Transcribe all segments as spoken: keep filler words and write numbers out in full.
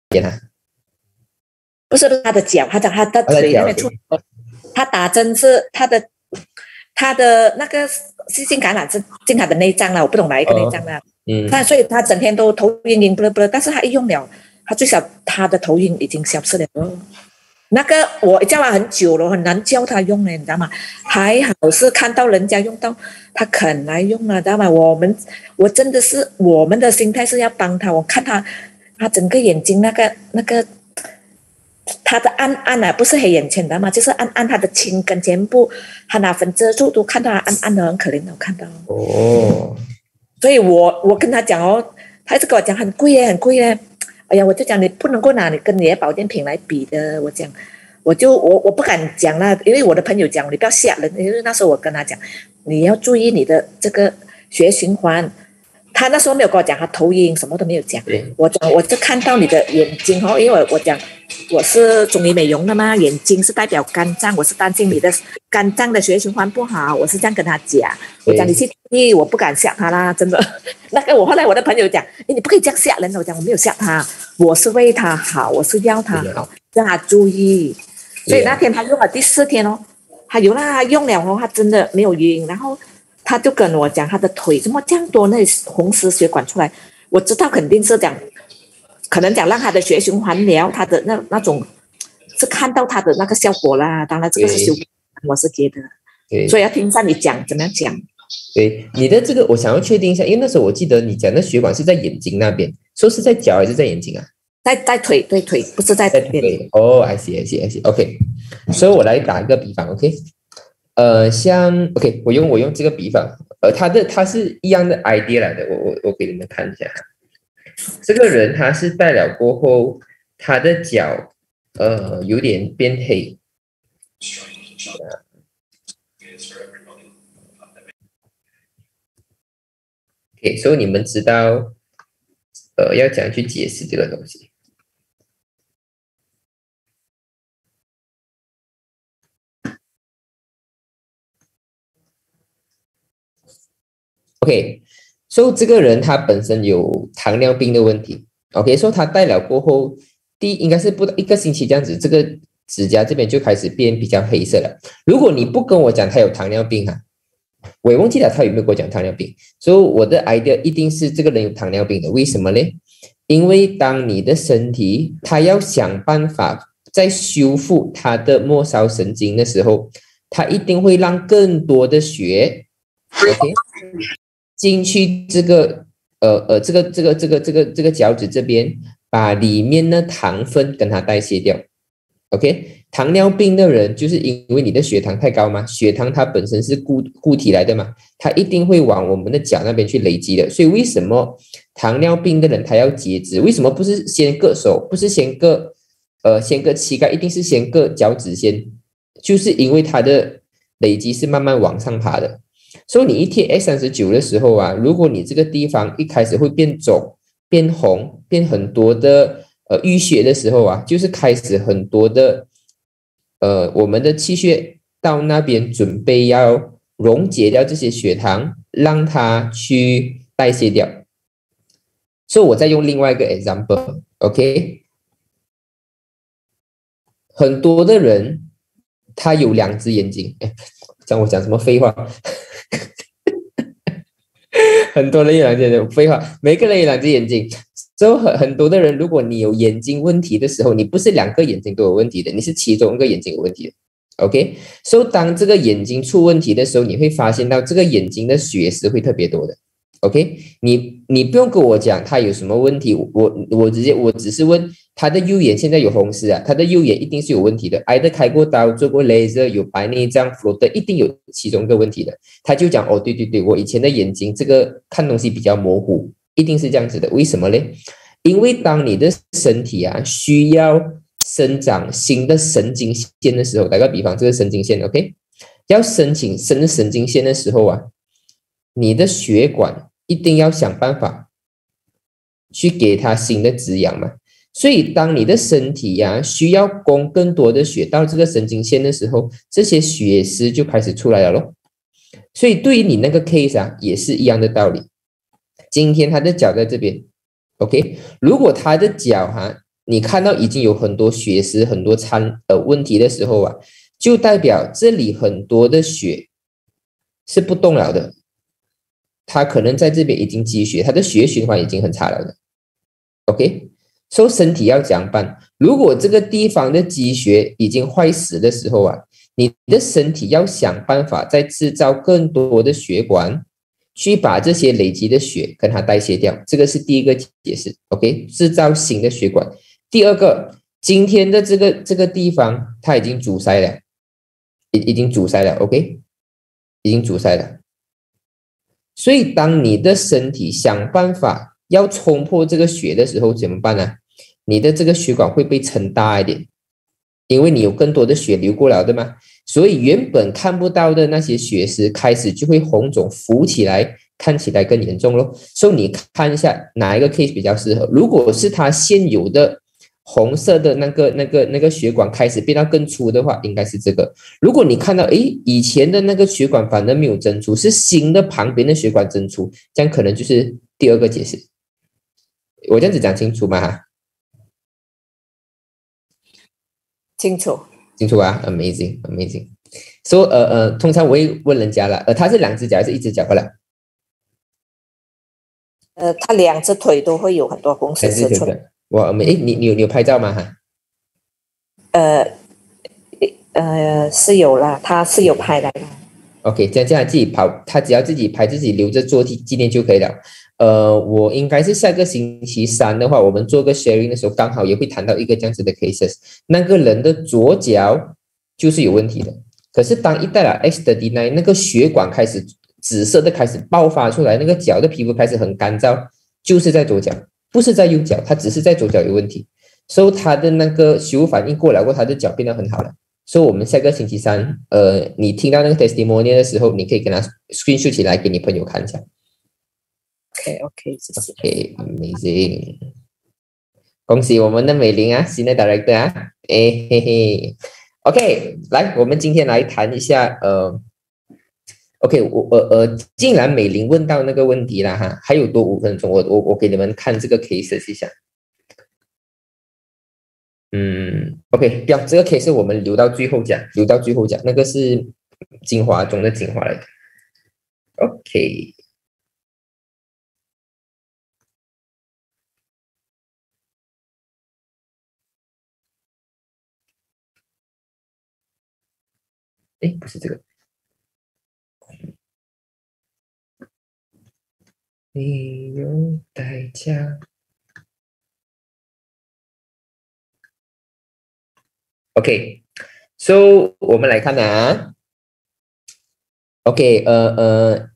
边啊？ 不是他的脚，他讲他的腿那边出，他打针是他的他的那个细菌感染是进他的内脏了，我不懂哪一个内脏了。哦、嗯，那所以他整天都头晕晕不不，但是他一用了，他最少他的头晕已经消失了。哦，那个我叫他很久了，很难教他用了，你知道吗？还好是看到人家用到，他肯来用了，知道吗？我们我真的是我们的心态是要帮他，我看他他整个眼睛那个那个。他的暗暗啊，不是黑眼圈的嘛，就是暗暗，他的青根全部，他拿粉遮住，都看到他暗暗的，很可怜的，我看到。哦，所以我我跟他讲哦，他一直跟我讲很贵耶，很贵耶。哎呀，我就讲你不能够拿你跟你的保健品来比的，我讲，我就我我不敢讲啦，因为我的朋友讲你不要吓人，因为那时候我跟他讲，你要注意你的这个血循环。他那时候没有跟我讲他头晕，什么都没有讲。我讲我就看到你的眼睛哦，因为我我讲我是中医美容的嘛，眼睛是代表肝脏，我是担心你的肝脏的血循环不好，我是这样跟他讲。我讲你去注意，我不敢吓他啦，真的。那个我后来我的朋友讲，你不可以这样吓人的。我讲我没有吓他，我是为他好，我是要他好，让他注意。所以那天他用了第四天哦，他有啦，他用了哦，他真的没有晕，然后。他就跟我讲他的腿怎么这样多那红丝血管出来，我知道肯定是讲，可能讲让他的血循环疗，他的那那种是看到他的那个效果啦。当然这个是修，我是觉得，所以要听上你讲怎么样讲。 对你的这个，我想要确定一下，因为那时候我记得你讲的血管是在眼睛那边，说是在脚还是在眼睛啊？ 在在腿，对腿，不是在腿。 哦 ，I see I see I see，OK， 所以我来打一个比方 ，OK。呃，像 OK， 我用我用这个比方，呃，他的他是一样的 idea 来的，我我我给你们看一下，这个人他是戴了过后，他的脚呃有点变黑，OK， 所以你们知道呃要怎样去解释这个东西。OK， 所以这个人他本身有糖尿病的问题。OK， 所以他戴了过后，第一应该是不到一个星期这样子，这个指甲这边就开始变比较黑色了。如果你不跟我讲他有糖尿病哈，我也忘记了他有没有跟我讲糖尿病。所以我的 idea 一定是这个人有糖尿病的。为什么呢？因为当你的身体他要想办法在修复他的末梢神经的时候，他一定会让更多的血 ，OK。进去这个呃呃这个这个这个这个这个脚趾这边，把里面的糖分跟它代谢掉。OK， 糖尿病的人就是因为你的血糖太高嘛，血糖它本身是固固体来的嘛，它一定会往我们的脚那边去累积的。所以为什么糖尿病的人他要截肢？为什么不是先割手，不是先割呃先割膝盖，一定是先割脚趾先？就是因为它的累积是慢慢往上爬的。所以你一贴 X 三十九 的时候啊，如果你这个地方一开始会变肿、变红、变很多的呃淤血的时候啊，就是开始很多的呃我们的气血到那边准备要溶解掉这些血糖，让它去代谢掉。所以我再用另外一个 example，OK， 很多的人他有两只眼睛，哎，讲我讲什么废话？很多人有两只眼睛，废话，每个人有两只眼睛。所以很很多的人，如果你有眼睛问题的时候，你不是两个眼睛都有问题的，你是其中一个眼睛有问题的。OK， 所以当这个眼睛出问题的时候，你会发现到这个眼睛的血丝会特别多的。OK， 你你不用跟我讲他有什么问题，我我直接我只是问他的右眼现在有红丝啊，他的右眼一定是有问题的，挨得开过刀，做过 laser， 有白内障 floater， 一定有其中一个问题的。他就讲哦，对对对，我以前的眼睛这个看东西比较模糊，一定是这样子的。为什么呢？因为当你的身体啊需要生长新的神经线的时候，打个比方，这个神经线 OK， 要申请生神经线的时候啊，你的血管一定要想办法去给它新的滋养嘛。所以当你的身体呀、啊、需要供更多的血到这个神经线的时候，这些血丝就开始出来了咯。所以对于你那个 case 啊也是一样的道理。今天他的脚在这边 OK， 如果他的脚哈、啊、 你看到已经有很多血丝、很多参呃问题的时候啊，就代表这里很多的血是不动了的，它可能在这边已经积血，它的血液循环已经很差了的。OK， 所以身体要怎样办？如果这个地方的积血已经坏死的时候啊，你的身体要想办法再制造更多的血管，去把这些累积的血跟它代谢掉，这个是第一个解释。OK， 制造新的血管。第二个，今天的这个这个地方它已经阻塞了，已已经阻塞了 ，OK， 已经阻塞了。所以当你的身体想办法要冲破这个血的时候，怎么办呢？你的这个血管会被撑大一点，因为你有更多的血流过了，对吗？所以原本看不到的那些血丝开始就会红肿浮起来，看起来更严重咯。所以你看一下哪一个 case 比较适合。如果是它现有的红色的那个那个那个血管开始变到更粗的话，应该是这个。如果你看到诶以前的那个血管反而没有增粗，是新的旁边的血管增粗，这样可能就是第二个解释。我这样子讲清楚吗？哈， 清楚， 清楚啊 ，amazing amazing。所、so, 以呃呃，通常我会问人家了，呃，他是两只脚还是一只脚过来？ 呃，他两只腿都会有很多红色丝存。 我没，诶，你你有你有拍照吗？哈， 呃呃，是有啦，他是有拍来的。 OK， 这样这样自己跑，他只要自己拍，自己留着做纪念就可以了。呃，我应该是下个星期三的话，我们做个 sharing 的时候，刚好也会谈到一个这样子的 cases。那个人的左脚就是有问题的，可是当一戴了 X 的 D 九，那个血管开始紫色的开始爆发出来，那个脚的皮肤开始很干燥，就是在左脚，不是在右脚，他只是在左脚有问题。所以他的那个修复反应过来过，他的脚变得很好了。所以我们下个星期三，呃，你听到那个 testimonial 的时候，你可以跟他 screenshot 起来给你朋友看一下。 OK OK， 谢谢。 OK amazing， 恭喜我们的美玲啊，新的 director 啊，哎嘿嘿。OK， 来，我们今天来谈一下，呃 ，OK， 我呃呃，既然美玲问到那个问题了哈，还有多五分钟，我我我给你们看这个 case 一下。嗯 ，OK， 不要这个 case 我们留到最后讲，留到最后讲，那个是精华中的精华来的。OK， 哎，不是这个，没有代价。OK， so 我们来看啊。OK， 呃呃，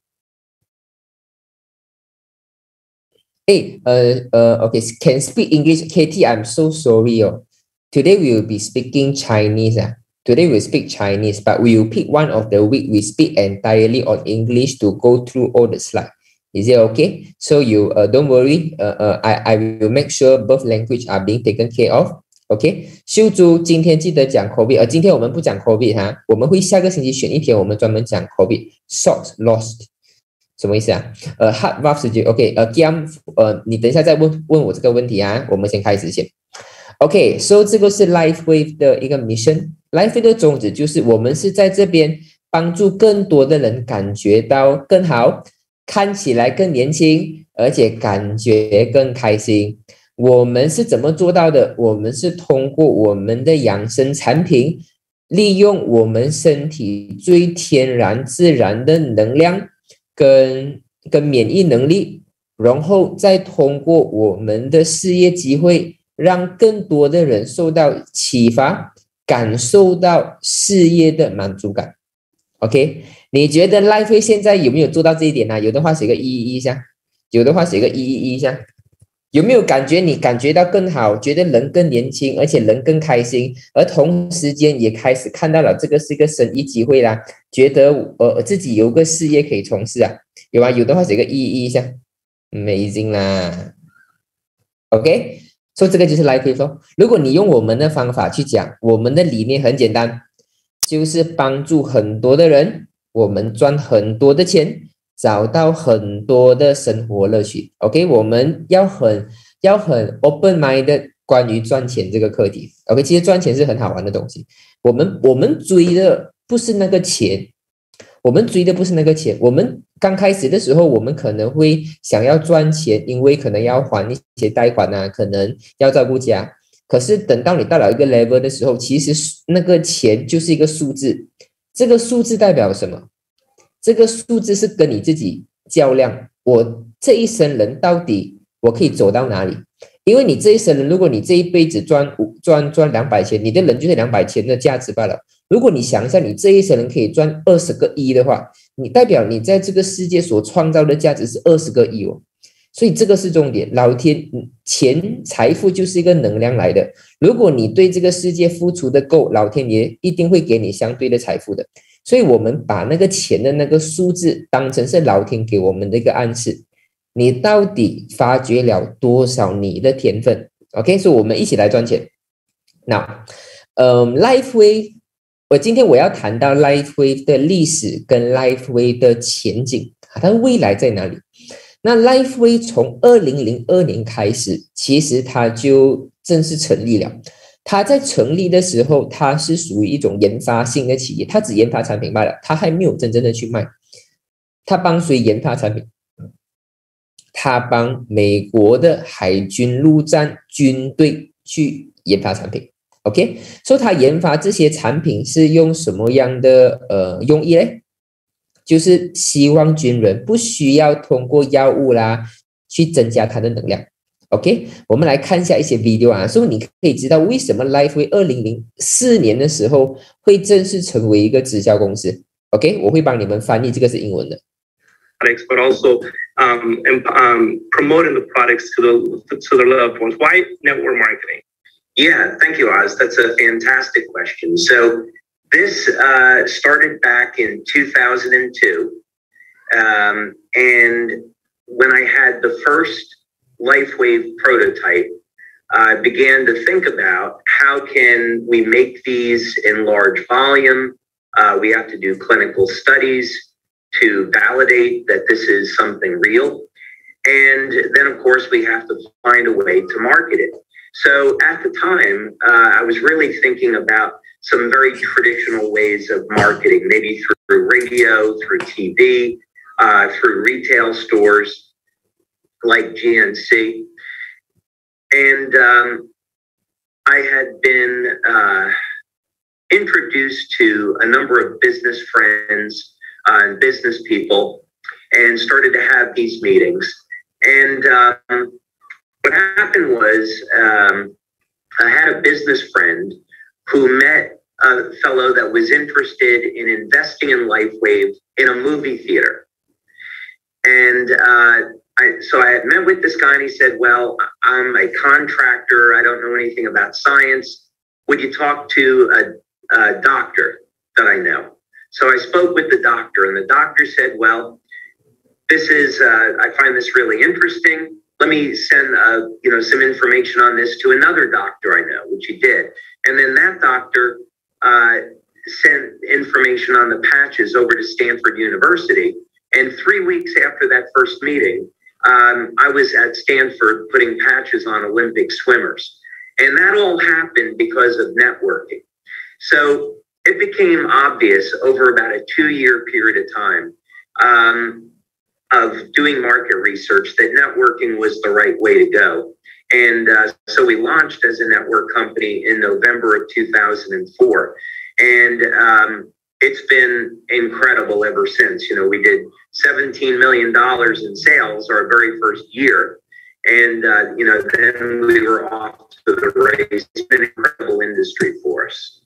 哎呃呃 ，OK，can speak English，Katie， I'm so sorry 哦。Today we will be speaking Chinese 啊。Today we speak Chinese, but we will pick one of the week we speak entirely on English to go through all the slides. Is it okay? So you uh, don't worry. Uh, uh, I I will make sure both language are being taken care of. OK， 秀珠今天记得讲 COVID， 呃，今天我们不讲 COVID 哈，我们会下个星期选一天，我们专门讲 COVID。Short lost 什么意思啊？呃 ，heart valve surgery。OK， 呃 ，Giam， 呃，你等一下再问问我这个问题啊，我们先开始先。OK，so 这个是 Lifewave 的一个 mission。Lifewave 的宗旨就是我们是在这边帮助更多的人感觉到更好，看起来更年轻，而且感觉更开心。我们是怎么做到的？我们是通过我们的养生产品，利用我们身体最天然自然的能量跟跟免疫能力，然后再通过我们的事业机会，让更多的人受到启发，感受到事业的满足感。OK， 你觉得 Lifewave 现在有没有做到这一点呢、啊？有的话写个一一一下，有的话写个一一一下。有没有感觉你感觉到更好，觉得人更年轻，而且人更开心，而同时间也开始看到了这个是一个生意机会啦，觉得呃自己有个事业可以从事啊？有啊，有的话写个一一一下 ，amazing 啦。OK， 所以这个就是 Lifewave 咯。如果你用我们的方法去讲，我们的理念很简单，就是帮助很多的人，我们赚很多的钱。找到很多的生活乐趣 ，OK， 我们要很要很 open minded 关于赚钱这个课题。OK， 其实赚钱是很好玩的东西。我们我们追的不是那个钱，我们追的不是那个钱。我们刚开始的时候，我们可能会想要赚钱，因为可能要还一些贷款啊，可能要照顾家。可是等到你到了一个 level 的时候，其实那个钱就是一个数字。这个数字代表什么？这个数字是跟你自己较量，我这一生人到底我可以走到哪里？因为你这一生人，如果你这一辈子赚赚赚两百千，你的人就是两百千的价值罢了。如果你想一下，你这一生人可以赚二十个亿的话，你代表你在这个世界所创造的价值是二十个亿哦。所以这个是重点，老天钱财富就是一个能量来的。如果你对这个世界付出的够，老天爷一定会给你相对的财富的。所以我们把那个钱的那个数字当成是老天给我们的一个暗示，你到底发掘了多少你的天分 ？OK， 所以我们一起来赚钱。那，呃 ，Lifewave， 我今天我要谈到 Lifewave 的历史跟 Lifewave 的前景，它的未来在哪里？那 Lifewave 从二零零二年开始，其实它就正式成立了。它在成立的时候，它是属于一种研发性的企业，它只研发产品罢了，它还没有真正的去卖。它帮谁研发产品？它帮美国的海军陆战军队去研发产品。OK， 所以它研发这些产品是用什么样的呃用意呢？就是希望军人不需要通过药物啦去增加他的能量。OK， 我们来看一下一些 video 啊，所以你可以知道为什么 Lifewave 二零零四年的时候会正式成为一个直销公司。OK， 我会帮你们翻译，这个是英文的。 But also um, and, um, promoting the products to the to their loved ones. Why network marketing? Yeah, thank you, Oz. That's a fantastic question. So this uh, started back in two thousand two, um, and when I had the first Lifewave prototype, I began to think about how can we make these in large volume. Uh, we have to do clinical studies to validate that this is something real. And then, of course, we have to find a way to market it. So at the time, uh, I was really thinking about some very traditional ways of marketing, maybe through radio, through T V, uh, through retail stores like G N C. And um, I had been uh, introduced to a number of business friends uh, and business people and started to have these meetings. And um, what happened was um, I had a business friend who met a fellow that was interested in investing in Lifewave in a movie theater. And uh, I, so I had met with this guy and he said, well, I'm a contractor. I don't know anything about science. Would you talk to a, a doctor that I know? So I spoke with the doctor and the doctor said, well, this is, uh, I find this really interesting. Let me send, uh, you know, some information on this to another doctor I know, which he did. And then that doctor uh, sent information on the patches over to Stanford University. And three weeks after that first meeting, um, I was at Stanford putting patches on Olympic swimmers. And that all happened because of networking. So it became obvious over about a two-year period of time um, of doing market research that networking was the right way to go. And uh, so we launched as a network company in November of two thousand four. And um, it's been incredible ever since. You know, we did seventeen million dollars in sales our very first year. And, uh, you know, then we were off to the race. It's been an incredible industry for us.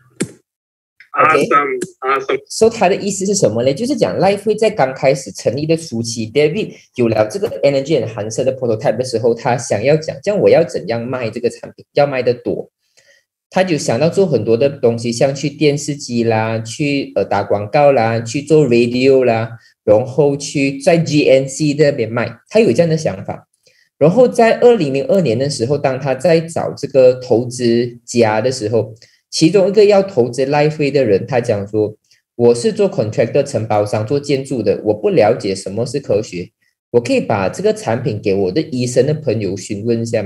Awesome, awesome. So 它的意思是什么呢？就是讲 Lifewave 在刚开始成立的初期 ，David 有了这个 Energy Enhancer 的 prototype 的时候，他想要讲，这样我要怎样卖这个产品，要卖得多，他就想到做很多的东西，像去电视机啦，去呃打广告啦，去做 radio 啦，然后去在 G N C 那边卖，他有这样的想法。然后在二零零二年的时候，当他在找这个投资家的时候，其中一个要投资 Lifewave 的人，他讲说：“我是做 contractor 承包商，做建筑的，我不了解什么是科学，我可以把这个产品给我的医生的朋友询问一下吗？”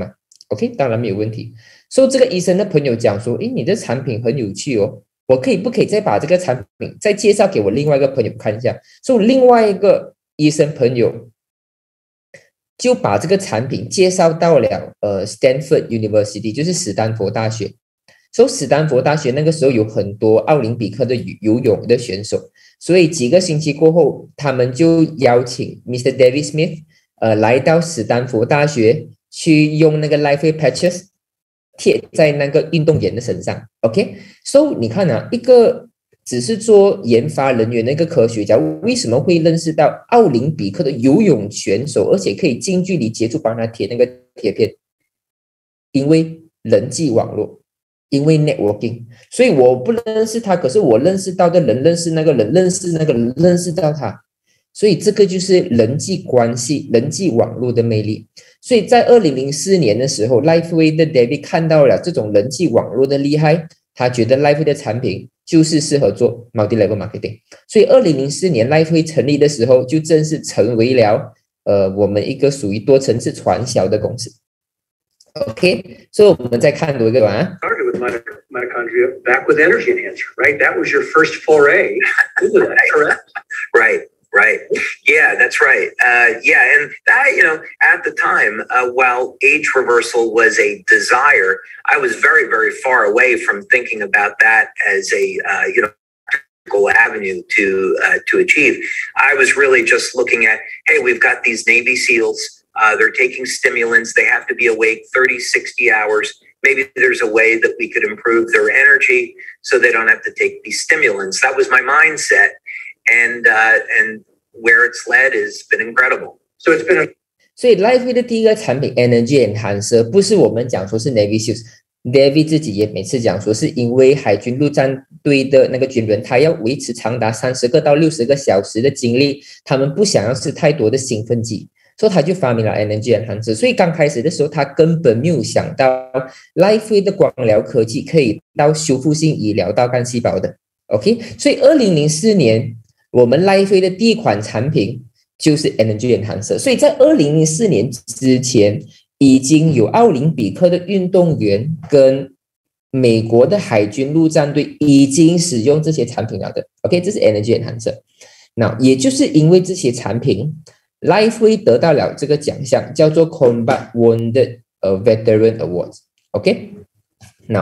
OK， 当然没有问题。所以这个医生的朋友讲说，诶，你的产品很有趣哦，我可以不可以再把这个产品再介绍给我另外一个朋友看一下？所以另外一个医生朋友就把这个产品介绍到了呃 Stanford University， 就是史丹佛大学。所以史丹佛大学那个时候有很多奥林匹克的游泳的选手，所以几个星期过后，他们就邀请 Mister David Smith 呃来到史丹佛大学去用那个 Lifewave patches 贴在那个运动员的身上。OK， 所以你看啊，一个只是做研发人员的一个科学家，为什么会认识到奥林匹克的游泳选手，而且可以近距离接触帮他贴那个贴片？因为人际网络，因为 networking， 所以我不认识他，可是我认识到的人认识那个人，认识那个人认识到他，所以这个就是人际关系、人际网络的魅力。所以在二零零四年的时候 ，Lifewave 的 David 看到了这种人际网络的厉害，他觉得 Lifewave 的产品就是适合做 multi-level marketing。所以二零零四年 Lifewave 成立的时候，就正式成为了呃我们一个属于多层次传销的公司。OK， 所以我们再看多一个啊。 Started with mitochondria, back with energy enhancer, right? That was your first foray into that, correct? Right, right. Yeah, that's right. Uh, yeah, and that, you know, at the time, uh, while age reversal was a desire, I was very, very far away from thinking about that as a, uh, you know, avenue to uh, to achieve. I was really just looking at, hey, we've got these Navy SEALs. Uh, they're taking stimulants. They have to be awake thirty, sixty hours. Maybe there's a way that we could improve their energy so they don't have to take these stimulants. That was my mindset. And uh, and where it's led has been incredible. So it's been a... 所以 Lifewave 的第一个产品 Energy Enhancer 不是我们讲说是 Navy SEALs。David 自己也每次讲说，是因为海军陆战队的那个军人，他要维持长达三十个到六十个小时的精力，他们不想要吃太多的兴奋剂。所以他就发明了 Energy Enhancer。所以刚开始的时候，他根本没有想到 Lifewave 的光疗科技可以到修复性医疗到干细胞的。OK， 所以二零零四年我们 Lifewave 的第一款产品就是 Energy Enhancer。所以在二零零四年之前，已经有奥林匹克的运动员跟美国的海军陆战队已经使用这些产品了的。OK， 这是 Energy Enhancer。那也就是因为这些产品。Lifewave 得到了这个奖项，叫做 Combat Wounded Veteran Awards。OK， 那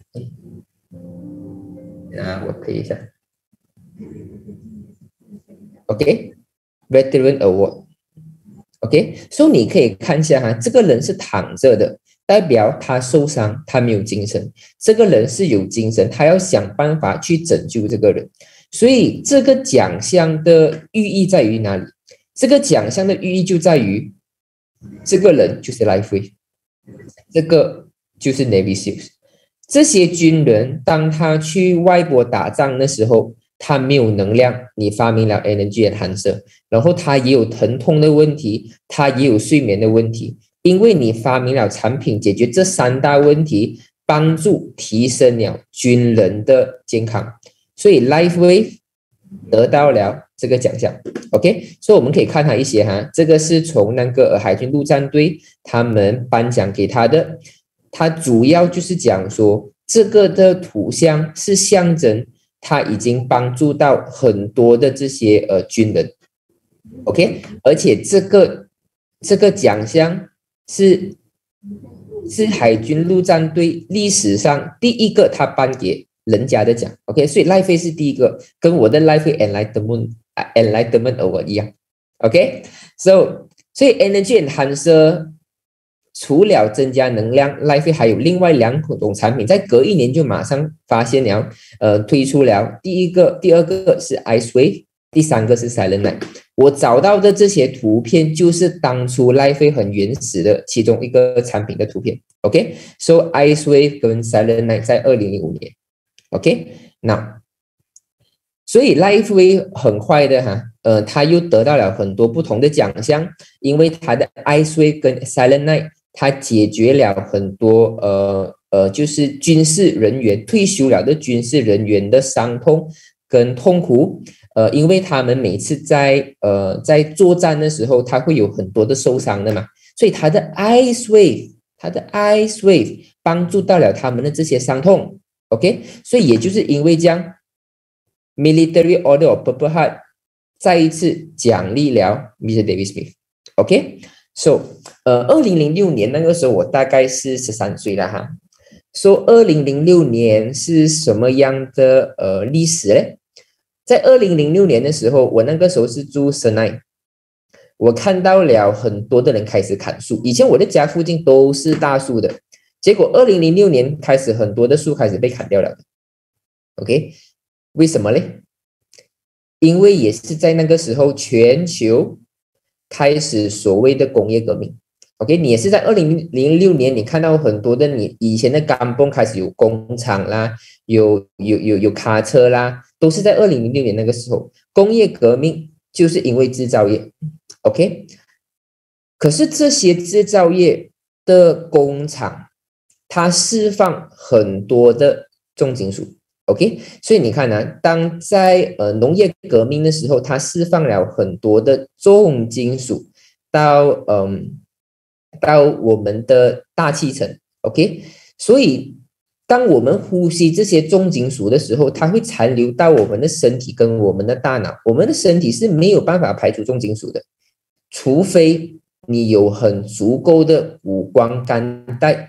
啊，我可以一下。OK，Veteran Award。OK， 所以你可以看一下哈，这个人是躺着的，代表他受伤，他没有精神。这个人是有精神，他要想办法去拯救这个人。所以这个奖项的寓意在于哪里？这个奖项的寓意就在于，这个人就是 Lifewave， 这个就是 Navy SEALs。这些军人当他去外国打仗的时候，他没有能量，你发明了 Energy Enhancer， 然后他也有疼痛的问题，他也有睡眠的问题，因为你发明了产品解决这三大问题，帮助提升了军人的健康，所以 Lifewave 得到了这个奖项。 OK， 所以我们可以看他一些哈，这个是从那个海军陆战队他们颁奖给他的，他主要就是讲说这个的图像是象征他已经帮助到很多的这些呃军人。 OK， 而且这个这个奖项是是海军陆战队历史上第一个他颁给人家的奖。 OK， 所以 Lifewave 是第一个，跟我的 Lifewave Enlightenment Enlightenment Award 一样。 OK， so 所以 Energy Enhancer 除了增加能量， Lifewave 还有另外两种产品，在隔一年就马上发现了，呃，推出了第一个、第二个是 Icewave， 第三个是 Silent Night。 我找到的这些图片就是当初 Lifewave 很原始的其中一个产品的图片。 OK， so Icewave 跟 Silent Night 在二零零五年。 OK， 那所以 Lifewave 很快的哈，呃，他又得到了很多不同的奖项，因为他的 Icewave 跟 Silent Night， 他解决了很多呃呃，就是军事人员退休了的军事人员的伤痛跟痛苦，呃，因为他们每次在呃在作战的时候，他会有很多的受伤的嘛，所以他的 Icewave 它的 ice wave 帮助到了他们的这些伤痛 ，OK， 所以也就是因为这样 ，Military Order of Purple Heart 再一次奖励了 Mister David Smith，OK，so 呃，二零零六年那个时候我大概是十三岁了哈。说二零零六年是什么样的呃历史呢？在二零零六年的时候，我那个时候是住深奈，我看到了很多的人开始砍树。以前我的家附近都是大树的，结果二零零六年开始很多的树开始被砍掉了。OK， 为什么呢？因为也是在那个时候，全球开始所谓的工业革命。OK， 你也是在二零零六年，你看到很多的你以前的甘榜开始有工厂啦，有有有有卡车啦，都是在二零零六年那个时候。工业革命就是因为制造业 ，OK。可是这些制造业的工厂，它释放很多的重金属 ，OK。所以你看啊，当在呃农业革命的时候，它释放了很多的重金属到嗯。到我们的大气层 ，OK， 所以当我们呼吸这些重金属的时候，它会残留到我们的身体跟我们的大脑。我们的身体是没有办法排除重金属的，除非你有很足够的谷胱甘肽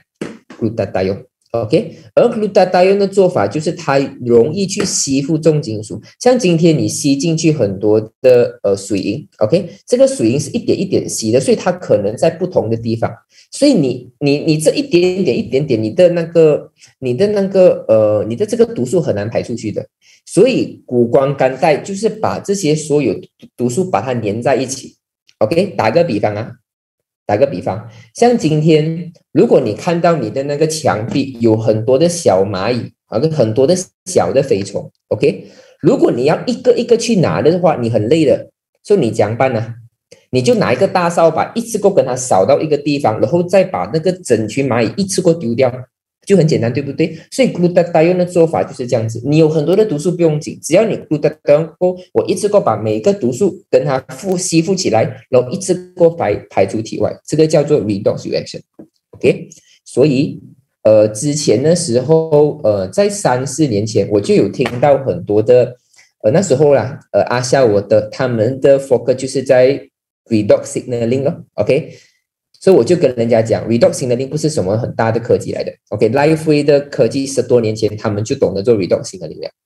glutathione。OK， 而 glutathione 的做法就是它容易去吸附重金属，像今天你吸进去很多的呃水银 ，OK， 这个水银是一点一点吸的，所以它可能在不同的地方，所以你你你这一点点一点点，你的那个你的那个呃你的这个毒素很难排出去的，所以谷胱甘肽就是把这些所有毒素把它粘在一起 ，OK， 打个比方啊。打个比方，像今天，如果你看到你的那个墙壁有很多的小蚂蚁，啊，很多的小的飞虫 ，OK， 如果你要一个一个去拿的话，你很累的，所以你怎样办呢？你就拿一个大扫把，一次过跟它扫到一个地方，然后再把那个整群蚂蚁一次过丢掉，就很简单，对不对？所以 glutathione 的做法就是这样子，你有很多的毒素不用紧，只要你 glutathione 过，我一次过把每个毒素跟它附吸附起来，然后一次过排排出体外，这个叫做 redox reaction。OK， 所以呃之前的时候，呃在三四年前我就有听到很多的呃那时候啦，呃阿夏我的他们的 focus 就是在 redox signaling 咯 ，OK。所以我就跟人家讲 ，redox signaling 不是什么很大的科技来的 ，OK，Lifewave 的科技十多年前他们就懂得做 redox signaling 了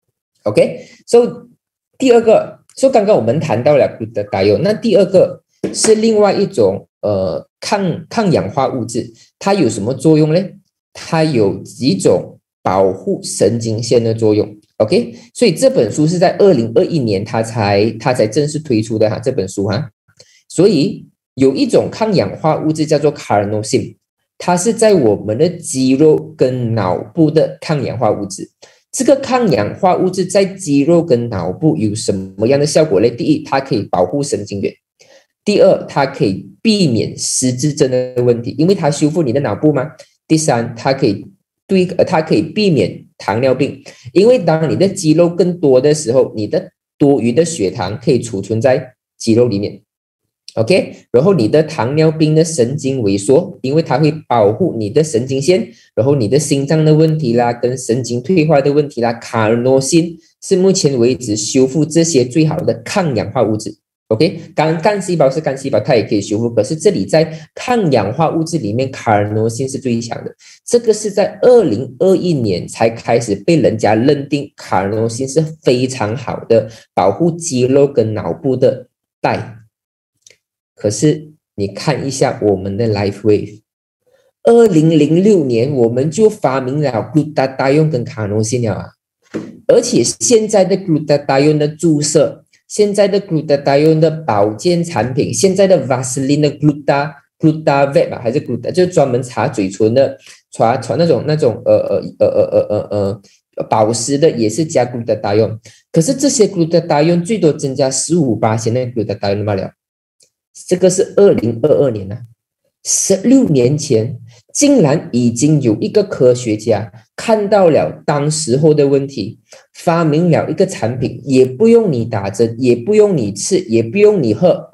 ，OK，so 第二个，所以刚刚我们谈到了 glutathione， 那第二个是另外一种呃抗抗氧化物质，它有什么作用呢？它有几种保护神经线的作用 ，OK， 所以这本书是在二零二一年它才它才正式推出的哈，这本书哈，所以。有一种抗氧化物质叫做 carnosine， 它是在我们的肌肉跟脑部的抗氧化物质。这个抗氧化物质在肌肉跟脑部有什么样的效果呢？第一，它可以保护神经元；第二，它可以避免失智症的问题，因为它修复你的脑部嘛。第三，它可以对它可以避免糖尿病，因为当你的肌肉更多的时候，你的多余的血糖可以储存在肌肉里面。OK， 然后你的糖尿病的神经萎缩，因为它会保护你的神经线，然后你的心脏的问题啦，跟神经退化的问题啦，卡诺辛是目前为止修复这些最好的抗氧化物质。OK， 干干细胞是干细胞，它也可以修复，可是这里在抗氧化物质里面，卡诺辛是最强的。这个是在二零二一年才开始被人家认定卡诺辛是非常好的保护肌肉跟脑部的钙。可是你看一下我们的 Lifewave， 二零零六年我们就发明了 glutathione 跟卡诺辛了啊，而且现在的 glutathione 的注射，现在的 glutathione 的保健产品，现在的 Vaseline 的 gluta gluta-vep 吧，还是 gluta， 就是专门擦嘴唇的，擦擦那种那种呃呃呃呃呃呃保湿的，也是加 glutathione。可是这些 glutathione 最多增加 百分之十五 的 glutathione 罢了。这个是二零二二年啊，十六年前竟然已经有一个科学家看到了当时候的问题，发明了一个产品，也不用你打针，也不用你吃，也不用你喝，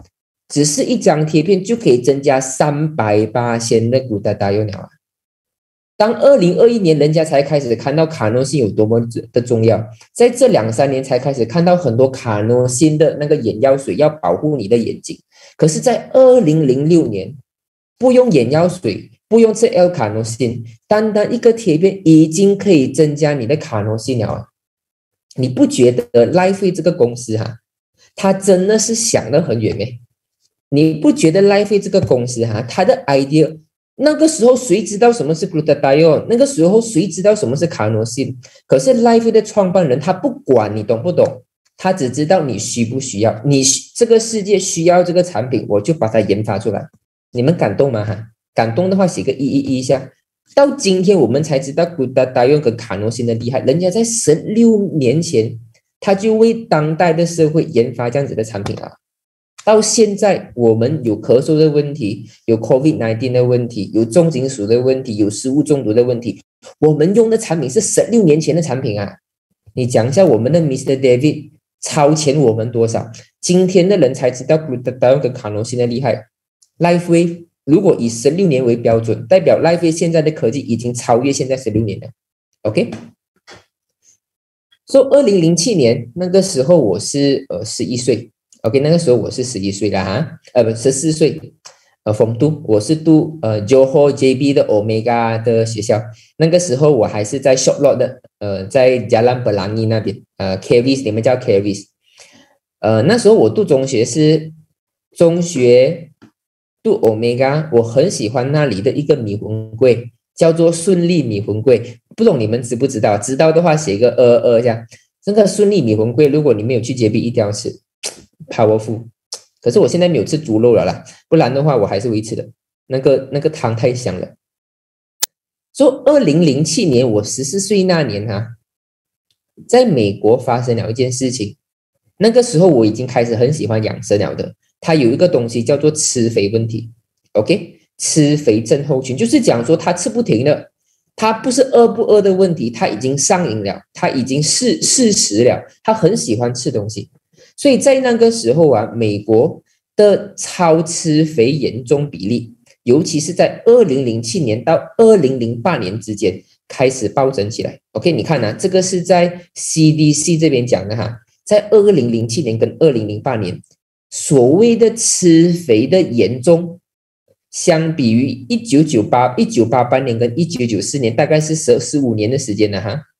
只是一张贴片就可以增加三百八千的 𝗸𝗸𝗶𝗸𝗏 了。当二零二一年人家才开始看到卡诺辛有多么的重要，在这两三年才开始看到很多卡诺辛的那个眼药水要保护你的眼睛。可是，在二零零六年，不用眼药水，不用吃 L 卡诺辛，单单一个贴片已经可以增加你的卡诺辛了。你不觉得 Lifewave 这个公司哈、啊，它真的是想得很远没？你不觉得 Lifewave 这个公司哈、啊，它的 idea？那个时候谁知道什么是 𝗸𝗸𝗶𝗸𝗏？ 那个时候谁知道什么是卡诺辛？可是 Lifewave 的创办人他不管你懂不懂，他只知道你需不需要，你这个世界需要这个产品，我就把它研发出来。你们感动吗？哈，感动的话写个一一一一下。到今天我们才知道 𝗸𝗸𝗶𝗸𝗏 跟卡诺辛的厉害，人家在十六年前他就为当代的社会研发这样子的产品啊。到现在，我们有咳嗽的问题，有 COVID 十九 的问题，有重金属的问题，有食物中毒的问题。我们用的产品是十六年前的产品啊！你讲一下，我们的 Mister David 超前我们多少？今天的人才知道 𝗸𝗸𝗶𝗸𝗏 跟卡诺辛的厉害。Lifewave 如果以十六年为标准，代表 Lifewave 现在的科技已经超越现在十六年了。OK？ 所以二零零七年那个时候我是呃十一岁。OK， 那个时候我是十一岁了哈，呃不十四岁，呃 Form two， 我是读呃 Johor J B 的 Omega 的学校，那个时候我还是在 Short Lot 的，呃在 𝗔𝗸𝗶𝗸𝗏 那边，呃 𝗶𝗏𝗡 你们叫 𝗶𝗏𝗡， 呃那时候我读中学是中学读 Omega， 我很喜欢那里的一个米粉柜，叫做顺利米粉柜，不懂你们知不知道？知道的话写个二二这样，这个顺利米粉柜，如果你没有去 J B 一定要吃。powerful， 可是我现在没有吃猪肉了啦，不然的话我还是会吃的。那个那个汤太香了。所以二零零七年我十四岁那年哈、啊，在美国发生了一件事情。那个时候我已经开始很喜欢养生了的。它有一个东西叫做吃肥问题 ，OK， 吃肥症候群，就是讲说他吃不停的，他不是饿不饿的问题，他已经上瘾了，他已经是事实了，他很喜欢吃东西。所以在那个时候啊，美国的超吃肥严重比例，尤其是在二零零七年到二零零八年之间开始暴增起来。OK， 你看啊，这个是在 C D C 这边讲的哈，在二零零七年跟二零零八年，所谓的吃肥的严重，相比于一九九八、一九八八年跟一九九四年，大概是十十五年的时间了哈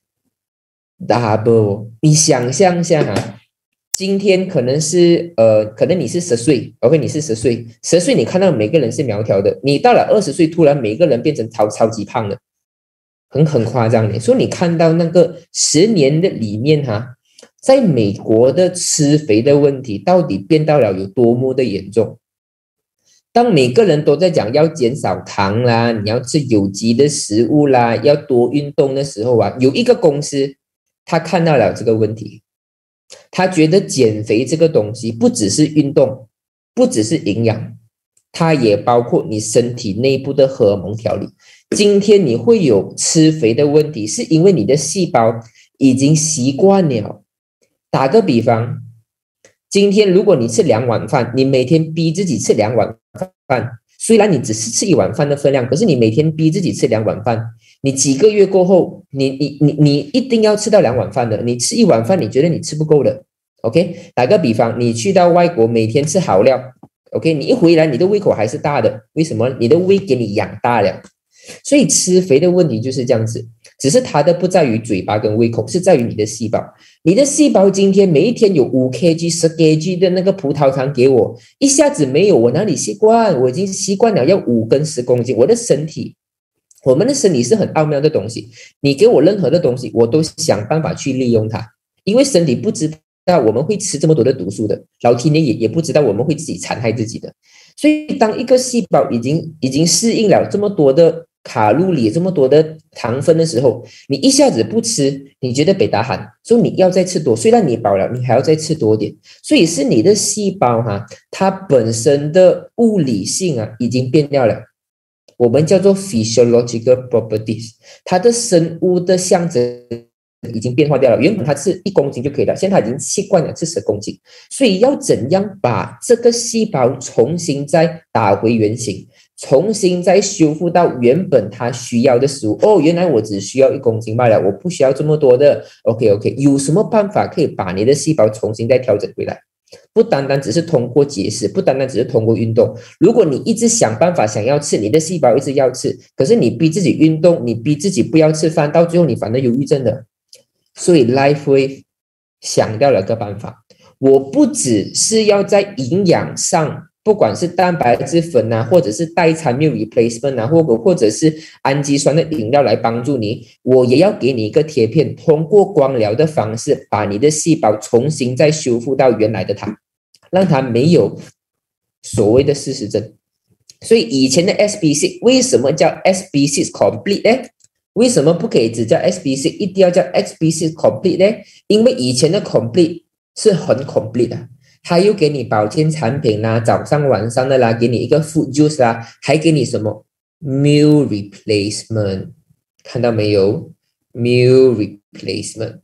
，double， 你想象一下哈。今天可能是呃，可能你是十岁 ，OK， 你是十岁，十岁你看到每个人是苗条的，你到了二十岁，突然每个人变成超超级胖的，很很夸张的。所以你看到那个十年的里面哈，在美国的吃肥的问题到底变到了有多么的严重？当每个人都在讲要减少糖啦，你要吃有机的食物啦，要多运动的时候啊，有一个公司他看到了这个问题。他觉得减肥这个东西不只是运动，不只是营养，它也包括你身体内部的荷尔蒙调理。今天你会有吃肥的问题，是因为你的细胞已经习惯了。打个比方，今天如果你吃两碗饭，你每天逼自己吃两碗饭，虽然你只是吃一碗饭的分量，可是你每天逼自己吃两碗饭。你几个月过后，你你你你一定要吃到两碗饭的。你吃一碗饭，你觉得你吃不够的 ，OK？ 打个比方，你去到外国，每天吃好料 ，OK？ 你一回来，你的胃口还是大的，为什么？你的胃给你养大了。所以吃肥的问题就是这样子，只是它的不在于嘴巴跟胃口，是在于你的细胞。你的细胞今天每一天有五 K G、十 K G 的那个葡萄糖给我，一下子没有，我哪里习惯？我已经习惯了要五跟十公斤，我的身体。我们的身体是很奥妙的东西，你给我任何的东西，我都想办法去利用它，因为身体不知道我们会吃这么多的毒素的，老天爷也也不知道我们会自己残害自己的，所以当一个细胞已经已经适应了这么多的卡路里、这么多的糖分的时候，你一下子不吃，你觉得被打喊，所以你要再吃多，虽然你饱了，你还要再吃多点，所以是你的细胞哈、啊，它本身的物理性啊已经变掉了。我们叫做 physiological properties， 它的生物的象征已经变化掉了，原本它是一公斤就可以了，现在它已经习惯了是十公斤，所以要怎样把这个细胞重新再打回原形，重新再修复到原本它需要的食物？哦，原来我只需要一公斤罢了，我不需要这么多的。OK OK， 有什么办法可以把你的细胞重新再调整回来？不单单只是通过节食，不单单只是通过运动。如果你一直想办法想要吃，你的细胞一直要吃，可是你逼自己运动，你逼自己不要吃饭，到最后你反而忧郁症的。所以 Lifewave 想到了个办法，我不只是要在营养上，不管是蛋白质粉啊，或者是代餐 meal replacement 啊，或者或者是氨基酸的饮料来帮助你，我也要给你一个贴片，通过光疗的方式，把你的细胞重新再修复到原来的它，让它没有所谓的嗜食症。所以以前的 S B C 为什么叫 S B C complete 呢？为什么不可以只叫 S B C， 一定要叫 S B C complete 呢？因为以前的 complete 是很 complete 的。他又给你保健产品啦，早上晚上的啦，给你一个 food juice 啦，还给你什么 meal replacement， 看到没有 meal replacement。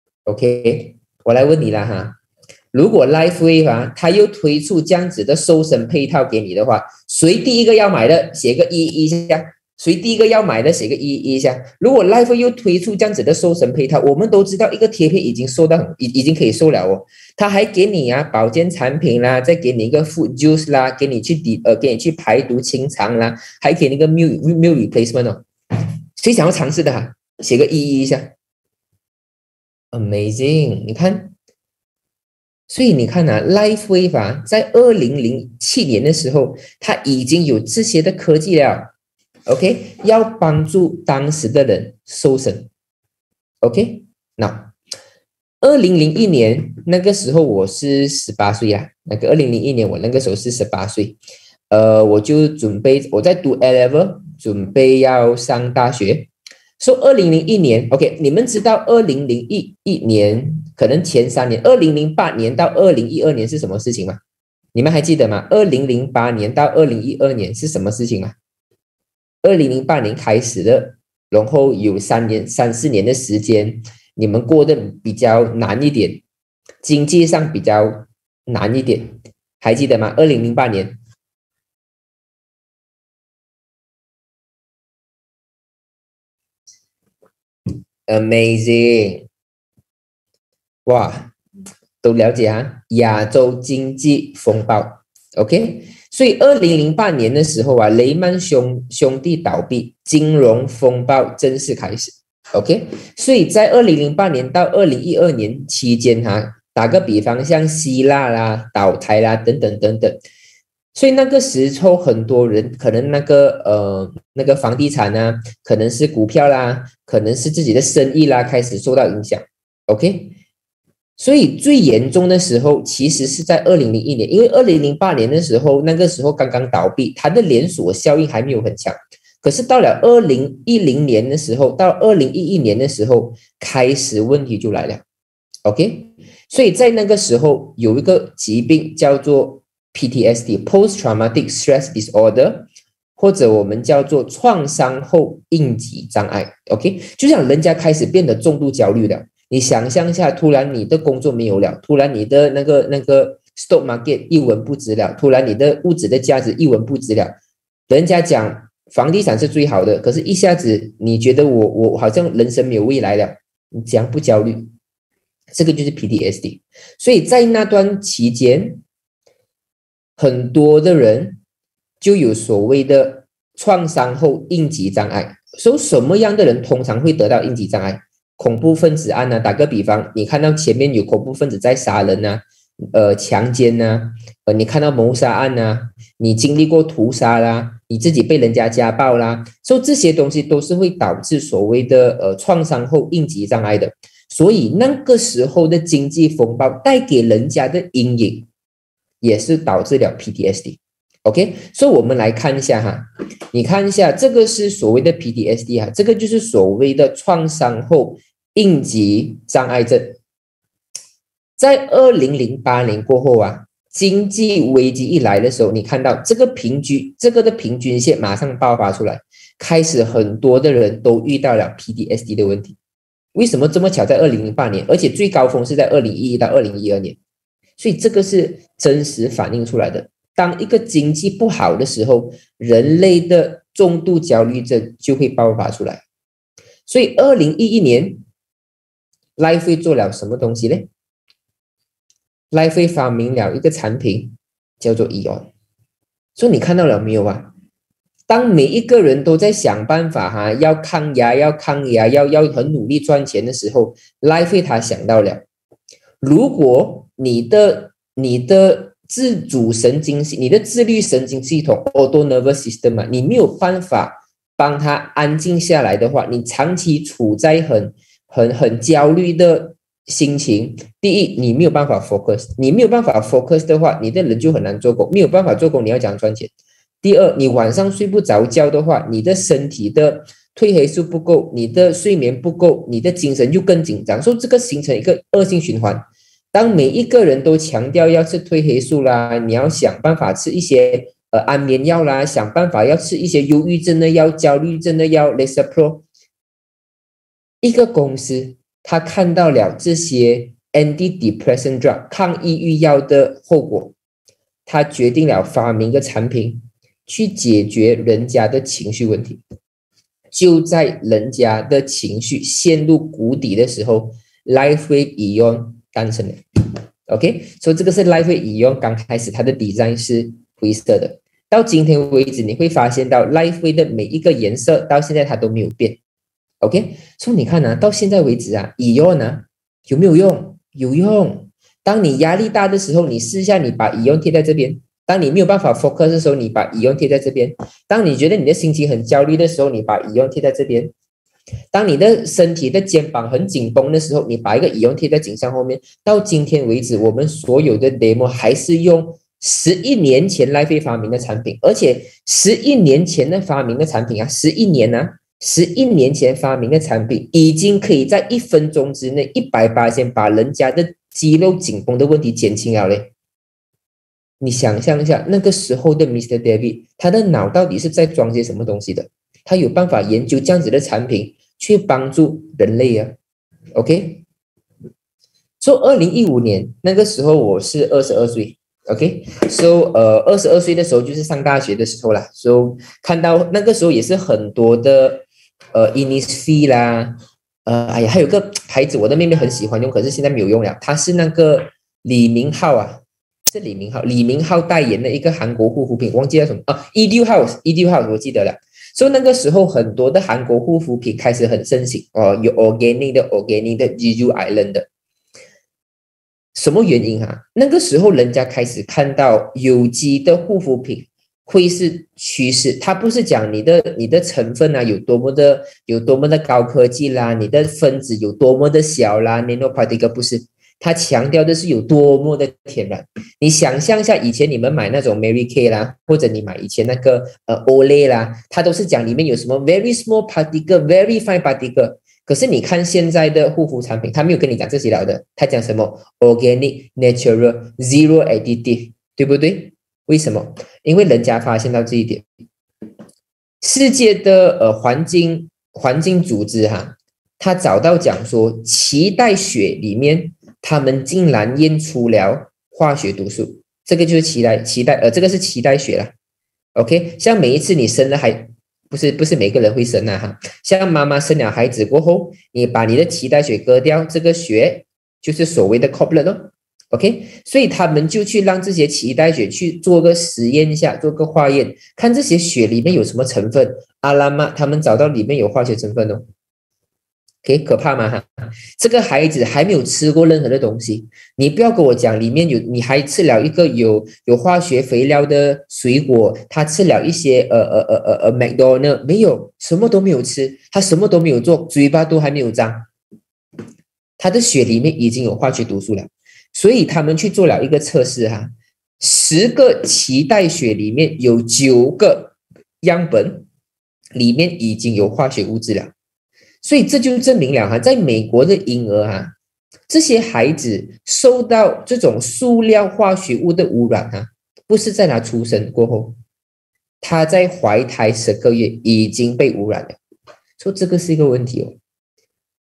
OK， 我来问你啦哈，如果 Lifewave 啊，他又推出这样子的瘦身配套给你的话，谁第一个要买的写个一一下，谁第一个要买的写个一一下。如果 Lifewave 又推出这样子的瘦身配套，我们都知道一个贴片已经瘦到已已经可以瘦了哦，他还给你啊保健产品啦，再给你一个 food juice 啦，给你去抵呃给你去排毒清肠啦，还给你一个 meal meal replacement 哦。谁想要尝试的哈、啊？写个一一一下。Amazing， 你看，所以你看啊 ，Lifewave 啊，在二零零七年的时候，它已经有这些的科技了。OK， 要帮助当时的人瘦身。OK， 那二零零一年那个时候我是十八岁啊，那个二零零一年我那个时候是十八岁，呃，我就准备我在读 A level， 准备要上大学。说二零零一年 ，OK， 你们知道二零零一年可能前三年，二零零八年到二零一二年是什么事情吗？你们还记得吗？二零零八年到二零一二年是什么事情吗？二零零八年开始的，然后有三年、三四年的时间，你们过得比较难一点，经济上比较难一点，还记得吗？二零零八年。Amazing， 哇，都了解啊！亚洲经济风暴 ，OK。所以二零零八年的时候啊，雷曼兄兄弟倒闭，金融风暴正式开始 ，OK。所以在二零零八年到二零一二年期间哈、啊，打个比方，像希腊啦、倒台啦等等等等。所以那个时候很多人可能那个呃那个房地产啊，可能是股票啦，可能是自己的生意啦，开始受到影响 ，OK。所以最严重的时候其实是在二零零一年，因为二零零八年的时候那个时候刚刚倒闭，它的连锁效应还没有很强。可是到了二零一零年的时候，到二零一一年的时候，开始问题就来了 ，OK。所以在那个时候有一个疾病叫做P T S D Post Traumatic Stress Disorder， 或者我们叫做创伤后应激障碍 OK， 就像人家开始变得重度焦虑了，你想象一下，突然你的工作没有了，突然你的那个那个 stock market 一文不值了，突然你的物质的价值一文不值了，人家讲房地产是最好的，可是一下子你觉得我我好像人生没有未来了，你这样不焦虑，这个就是 P T S D。 所以在那段期间很多的人就有所谓的创伤后应激障碍。所以什么样的人通常会得到应激障碍？恐怖分子案啊，打个比方，你看到前面有恐怖分子在杀人啊，呃，强奸啊，呃，你看到谋杀案啊，你经历过屠杀啦，你自己被人家家暴啦，所以这些东西都是会导致所谓的呃创伤后应激障碍的。所以那个时候的经济风暴带给人家的阴影，也是导致了 P T S D。OK， 所以我们来看一下哈，你看一下，这个是所谓的 P T S D 哈，这个就是所谓的创伤后应激障碍症。在二零零八年过后啊，经济危机一来的时候，你看到这个平均这个的平均线马上爆发出来，开始很多的人都遇到了 P T S D 的问题。 为什么这么巧在二零零八年，而且最高峰是在二零一一到二零一二年？所以这个是真实反映出来的。当一个经济不好的时候，人类的重度焦虑症就会爆发出来。所以二零一一年 Lifewave 做了什么东西呢？ Lifewave 发明了一个产品叫做 E O N。 所以你看到了没有啊？当每一个人都在想办法哈，要抗压要抗压要要很努力赚钱的时候， Lifewave 他想到了，如果你的你的自主神经系你的自律神经系统 auto nervous system 啊，你没有办法帮他安静下来的话，你长期处在很很很焦虑的心情。第一，你没有办法 focus， 你没有办法 focus 的话，你的人就很难做工，没有办法做工，你要讲赚钱。第二，你晚上睡不着觉的话，你的身体的褪黑素不够，你的睡眠不够，你的精神就更紧张，所以这个形成一个恶性循环。当每一个人都强调要吃褪黑素啦，你要想办法吃一些呃安眠药啦，想办法要吃一些忧郁症的药、焦虑症的药 ，Lexapro。一个公司他看到了这些 antidepressant drug 抗抑郁药的后果，他决定了发明一个产品去解决人家的情绪问题。就在人家的情绪陷入谷底的时候 ，Lifewave E O N 诞生了。OK， 所以这个是 Lifewave E O N 刚开始它的 design 是灰色的，到今天为止你会发现到 Lifewave 的每一个颜色到现在它都没有变。OK， 所以你看啊，到现在为止啊 ，E O N 啊有没有用？有用。当你压力大的时候，你试一下，你把 E O N 贴在这边。当你没有办法 focus 的时候，你把 E O N 贴在这边。当你觉得你的心情很焦虑的时候，你把 E O N 贴在这边。当你的身体的肩膀很紧绷的时候，你把一个 E O N 贴在颈项后面。到今天为止，我们所有的 demo 还是用十一年前 Lifewave 发明的产品，而且十一年前的发明的产品啊，十一年啊，十一年前发明的产品已经可以在一分钟之内一百八十把人家的肌肉紧绷的问题减轻了嘞。你想象一下，那个时候的 Mister David， 他的脑到底是在装些什么东西的？他有办法研究这样子的产品去帮助人类啊 ？OK， 所以二零一五年那个时候我是二十二岁 ，OK，so 呃二十二岁的时候就是上大学的时候啦，所以看到那个时候也是很多的呃 Innisfree 啦，呃哎呀还有个牌子我的妹妹很喜欢用，可是现在没有用了，它是那个李明浩啊。是李明浩，李明浩代言的一个韩国护肤品，忘记叫什么啊 ？Edu House，Edu House 我记得了。所以那个时候很多的韩国护肤品开始很盛行哦，有 organic 的 organic 的 Jeju Island 的。什么原因啊？那个时候人家开始看到有机的护肤品会是趋势，它不是讲你的你的成分啊有多么的有多么的高科技啦，你的分子有多么的小啦 ，nanoparticle 不是。他强调的是有多么的天然。你想象一下，以前你们买那种 Mary Kay 啦，或者你买以前那个呃 Olay 啦，它都是讲里面有什么 very small particle、very fine particle。可是你看现在的护肤产品，它没有跟你讲这些了的，它讲什么 organic、natural、zero additive， 对不对？为什么？因为人家发现到这一点，世界的呃环境环境组织哈，他找到讲说脐带血里面。他们竟然验出了化学毒素，这个就是脐带脐带呃，这个是脐带血啦。OK， 像每一次你生了孩，不是不是每个人会生啊哈，像妈妈生了孩子过后，你把你的脐带血割掉，这个血就是所谓的 cord blood 咯。OK， 所以他们就去让这些脐带血去做个实验一下，做个化验，看这些血里面有什么成分。阿拉妈他们找到里面有化学成分哦。OK， 可怕吗？哈，这个孩子还没有吃过任何的东西，你不要跟我讲里面有，你还吃了一个有有化学肥料的水果，他吃了一些呃呃呃呃呃 McDonald 没有，什么都没有吃，他什么都没有做，嘴巴都还没有张，他的血里面已经有化学毒素了，所以他们去做了一个测试哈，十个脐带血里面有九个样本里面已经有化学物质了。所以这就证明了哈，在美国的婴儿哈，这些孩子受到这种塑料化学物的污染哈，不是在他出生过后，他在怀胎十个月已经被污染了，所以这个是一个问题哦。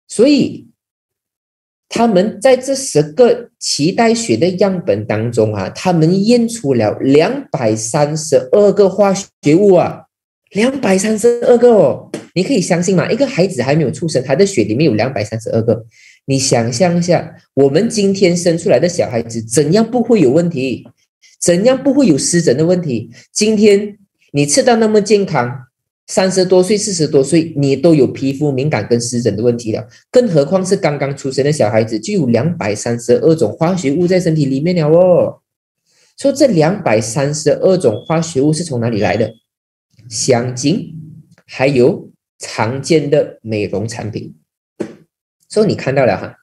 所以他们在这十个脐带血的样本当中啊，他们验出了两百三十二个化学物啊，两百三十二个哦，你可以相信吗？一个孩子还没有出生，他的血里面有两百三十二个，你想象一下，我们今天生出来的小孩子怎样不会有问题？怎样不会有湿疹的问题？今天你吃到那么健康，三十多岁、四十多岁，你都有皮肤敏感跟湿疹的问题了，更何况是刚刚出生的小孩子，就有两百三十二种化学物在身体里面了哦。说这两百三十二种化学物是从哪里来的？香精，还有常见的美容产品。所以你看到了哈，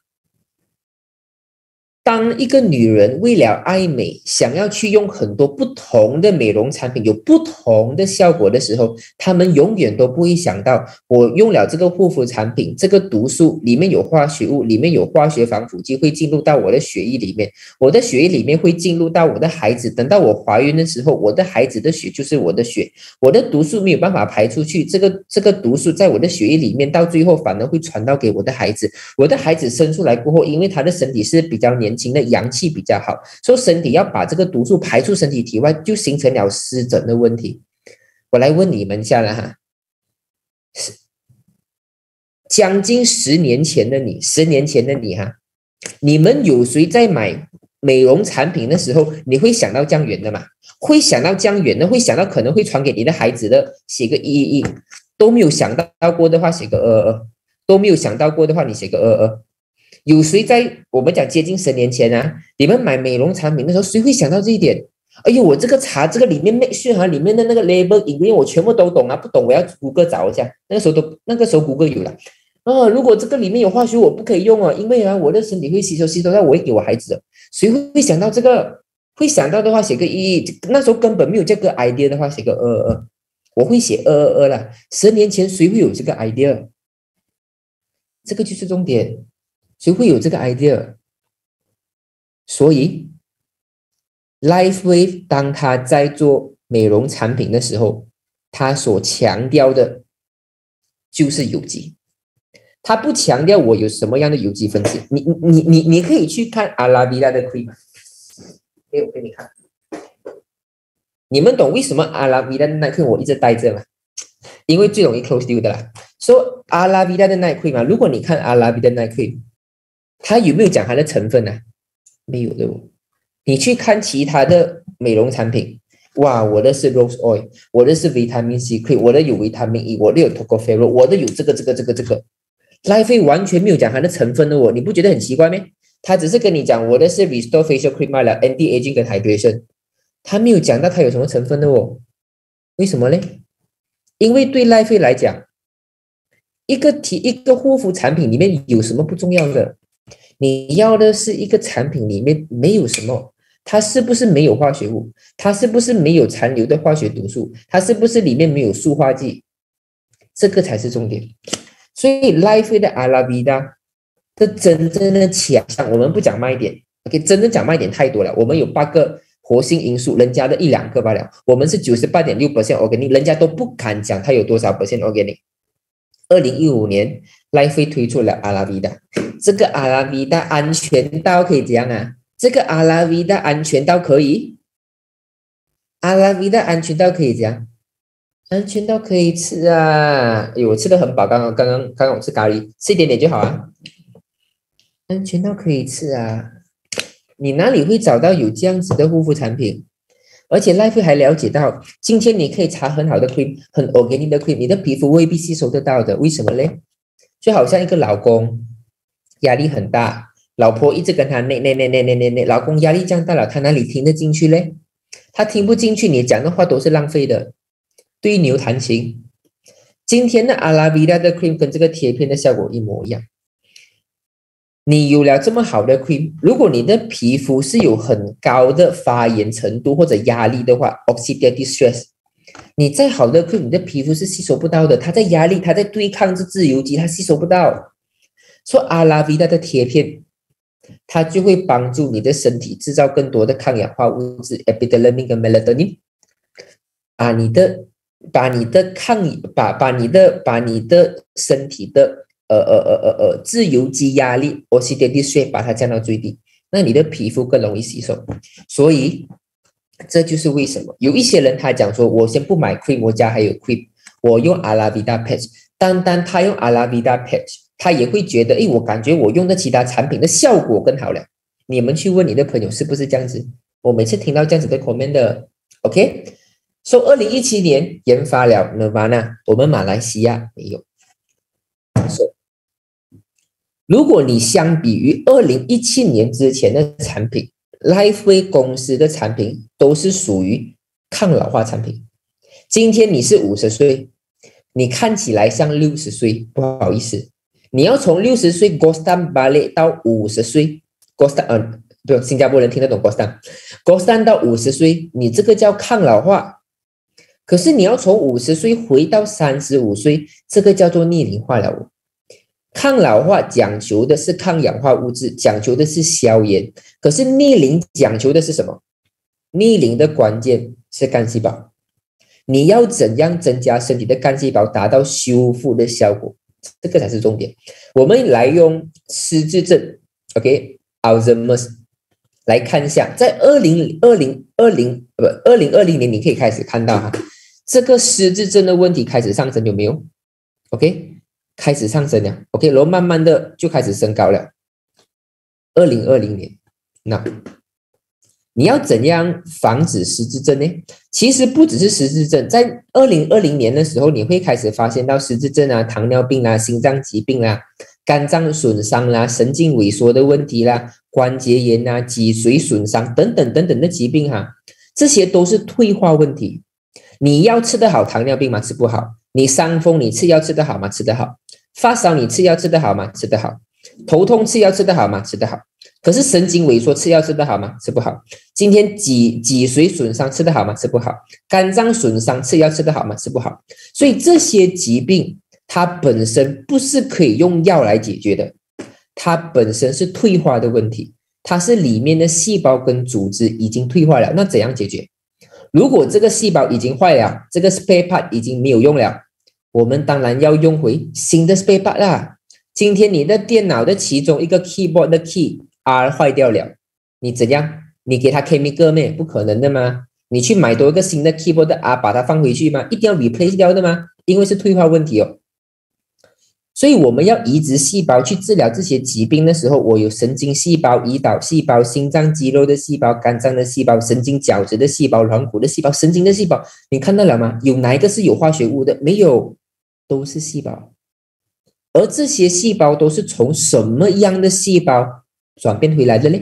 当一个女人为了爱美，想要去用很多不同的美容产品，有不同的效果的时候，她们永远都不会想到，我用了这个护肤产品，这个毒素里面有化学物，里面有化学防腐剂，会进入到我的血液里面，我的血液里面会进入到我的孩子，等到我怀孕的时候，我的孩子的血就是我的血，我的毒素没有办法排出去，这个这个毒素在我的血液里面，到最后反而会传到给我的孩子，我的孩子生出来过后，因为他的身体是比较年轻的，阳气比较好，所以身体要把这个毒素排出身体体外，就形成了湿疹的问题。我来问你们一下了哈，将近十年前的你，十年前的你哈，你们有谁在买美容产品的时候，你会想到这样远的吗？会想到这样远的，会想到可能会传给你的孩子的，写个一一一，都没有想到过的话，写个二二二，都没有想到过的话，你写个二二。有谁在我们讲接近十年前啊，你们买美容产品的时候，谁会想到这一点？哎呦，我这个茶这个里面make sure哈，里面的那个 label 因为我全部都懂啊，不懂我要谷歌找一下。那个时候都那个时候谷歌有了。哦，如果这个里面有化学，我不可以用哦，因为啊，我的身体会吸收吸收到，我会给我孩子的。谁会想到这个？会想到的话，写个一。那时候根本没有这个 idea 的话，写个二二二。我会写二二二啦。十年前谁会有这个 idea？ 这个就是重点。谁会有这个 idea？ 所以 Lifewave 当他在做美容产品的时候，他所强调的就是有机。他不强调我有什么样的有机分子。你你你你可以去看阿拉比达的 cream， 给我给你看。你们懂为什么阿拉比达的 night cream 我一直带着吗？因为最容易 close deal 的啦。说、so, 阿拉比达的 night cream 嘛，如果你看阿拉比达的 night cream，它有没有讲它的成分呢、啊？没有的哦。你去看其他的美容产品，哇，我的是 rose oil， 我的是 vitamin C cream， 我的有 vitamin E， 我的有 tocopherol， 我的有这个这个这个这个。Lifewave 完全没有讲它的成分的哦，你不觉得很奇怪吗？它只是跟你讲我的是 restore facial cream 了 ，anti aging 跟 hydration， 它没有讲到它有什么成分的哦。为什么呢？因为对 Lifewave 来讲，一个提一个护肤产品里面有什么不重要的？你要的是一个产品里面没有什么，它是不是没有化学物？它是不是没有残留的化学毒素？它是不是里面没有塑化剂？这个才是重点。所以 Lifewave 的阿拉比达的真正的强项，我们不讲卖点 ，OK， 真正讲卖点太多了。我们有八个活性因素，人家的一两个罢了。我们是 百分之九十八点六 organic， 人家都不敢讲它有多少 percent organic。二零一五年 Lifewave 推出了阿拉比达，这个阿拉比达安全到可以怎样啊？这个阿拉比达安全到可以，阿拉比达安全到可以怎样？安全到可以吃啊！哎呦，我吃的很饱，刚刚刚刚刚刚我吃咖喱，吃一点点就好啊。安全到可以吃啊！你哪里会找到有这样子的护肤产品？而且 Lifewave 还了解到，今天你可以擦很好的 cream， 很 organic 的 cream， 你的皮肤未必吸收得到的。为什么嘞？就好像一个老公压力很大，老婆一直跟他内内内内内内内，老公压力降大了，他哪里听得进去嘞？他听不进去，你讲的话都是浪费的。对牛弹琴。今天的阿拉比达的 cream 跟这个贴片的效果一模一样。你有了这么好的 cream， 如果你的皮肤是有很高的发炎程度或者压力的话 ，oxidative stress， 你再好的 cream， 你的皮肤是吸收不到的。它在压力，它在对抗这自由基，它吸收不到。所以阿拉比达的贴片，它就会帮助你的身体制造更多的抗氧化物质 ，epidermis 跟 melatonin， 啊，你的把你的抗把把你的把你的身体的呃呃呃呃呃自由基压力 oxidative 把它降到最低，那你的皮肤更容易吸收。所以这就是为什么有一些人他讲说，我先不买 cream， 我家还有 cream， 我用 𝗷𝗓𝗶𝗸𝗏𝗧， 单单他用 𝗷𝗓𝗓𝗶𝗶𝗏𝗧， 他也会觉得，哎，我感觉我用的其他产品的效果更好了。你们去问你的朋友是不是这样子？我每次听到这样子的 comment 的 ，OK？ 说二零一七年研发了 Nirvana， 我们马来西亚没有。So, 如果你相比于二零一七年之前的产品 ，Lifewave 公司的产品都是属于抗老化产品。今天你是五十岁，你看起来像六十岁，不好意思，你要从六十岁 𝗸𝗏𝗶𝗸𝗏 balik 到五十岁 𝗸𝗏𝗏 呃，对，新加坡人听得懂 𝗸𝗏𝗏 𝗸𝗏𝗏 到五十岁，你这个叫抗老化。可是你要从五十岁回到三十五岁，这个叫做逆龄化了。抗老化讲求的是抗氧化物质，讲求的是消炎。可是逆龄讲求的是什么？逆龄的关键是干细胞。你要怎样增加身体的干细胞，达到修复的效果？这个才是重点。我们来用失智症 ，OK， Alzheimer's 来看一下，在二零二零二零不二零二零年，你可以开始看到哈。这个失智症的问题开始上升，有没有 ？OK， 开始上升了 ，OK， 然后慢慢的就开始升高了。二零二零年，那你要怎样防止失智症呢？其实不只是失智症，在二零二零年的时候，你会开始发现到失智症啊、糖尿病啦、心脏疾病啦、肝脏损伤啦、神经萎缩的问题啦、关节炎啊、脊髓损伤等等等等的疾病哈，这些都是退化问题。你要吃得好糖尿病吗？吃不好。你伤风你吃药吃得好吗？吃得好。发烧你吃药吃得好吗？吃得好。头痛吃药吃得好吗？吃得好。可是神经萎缩吃药吃得好吗？吃不好。今天脊脊髓损伤吃得好吗？吃不好。肝脏损伤吃药吃得好吗？吃不好。所以这些疾病它本身不是可以用药来解决的，它本身是退化的问题，它是里面的细胞跟组织已经退化了。那怎样解决？如果这个细胞已经坏了，这个 spare part 已经没有用了，我们当然要用回新的 spare part 啦。今天你的电脑的其中一个 keyboard 的 key R 坏掉了，你怎样？你给它 chemical 咩？不可能的吗？你去买多一个新的 keyboard 的 R 把它放回去吗？一定要 replace 掉的吗？因为是退化问题哦。所以我们要移植细胞去治疗这些疾病的时候，我有神经细胞、胰岛细胞、心脏肌肉的细胞、肝脏的细胞、神经角质的细胞、软骨的细胞、神经的细胞，你看到了吗？有哪一个是有化学物的？没有，都是细胞。而这些细胞都是从什么样的细胞转变回来的呢？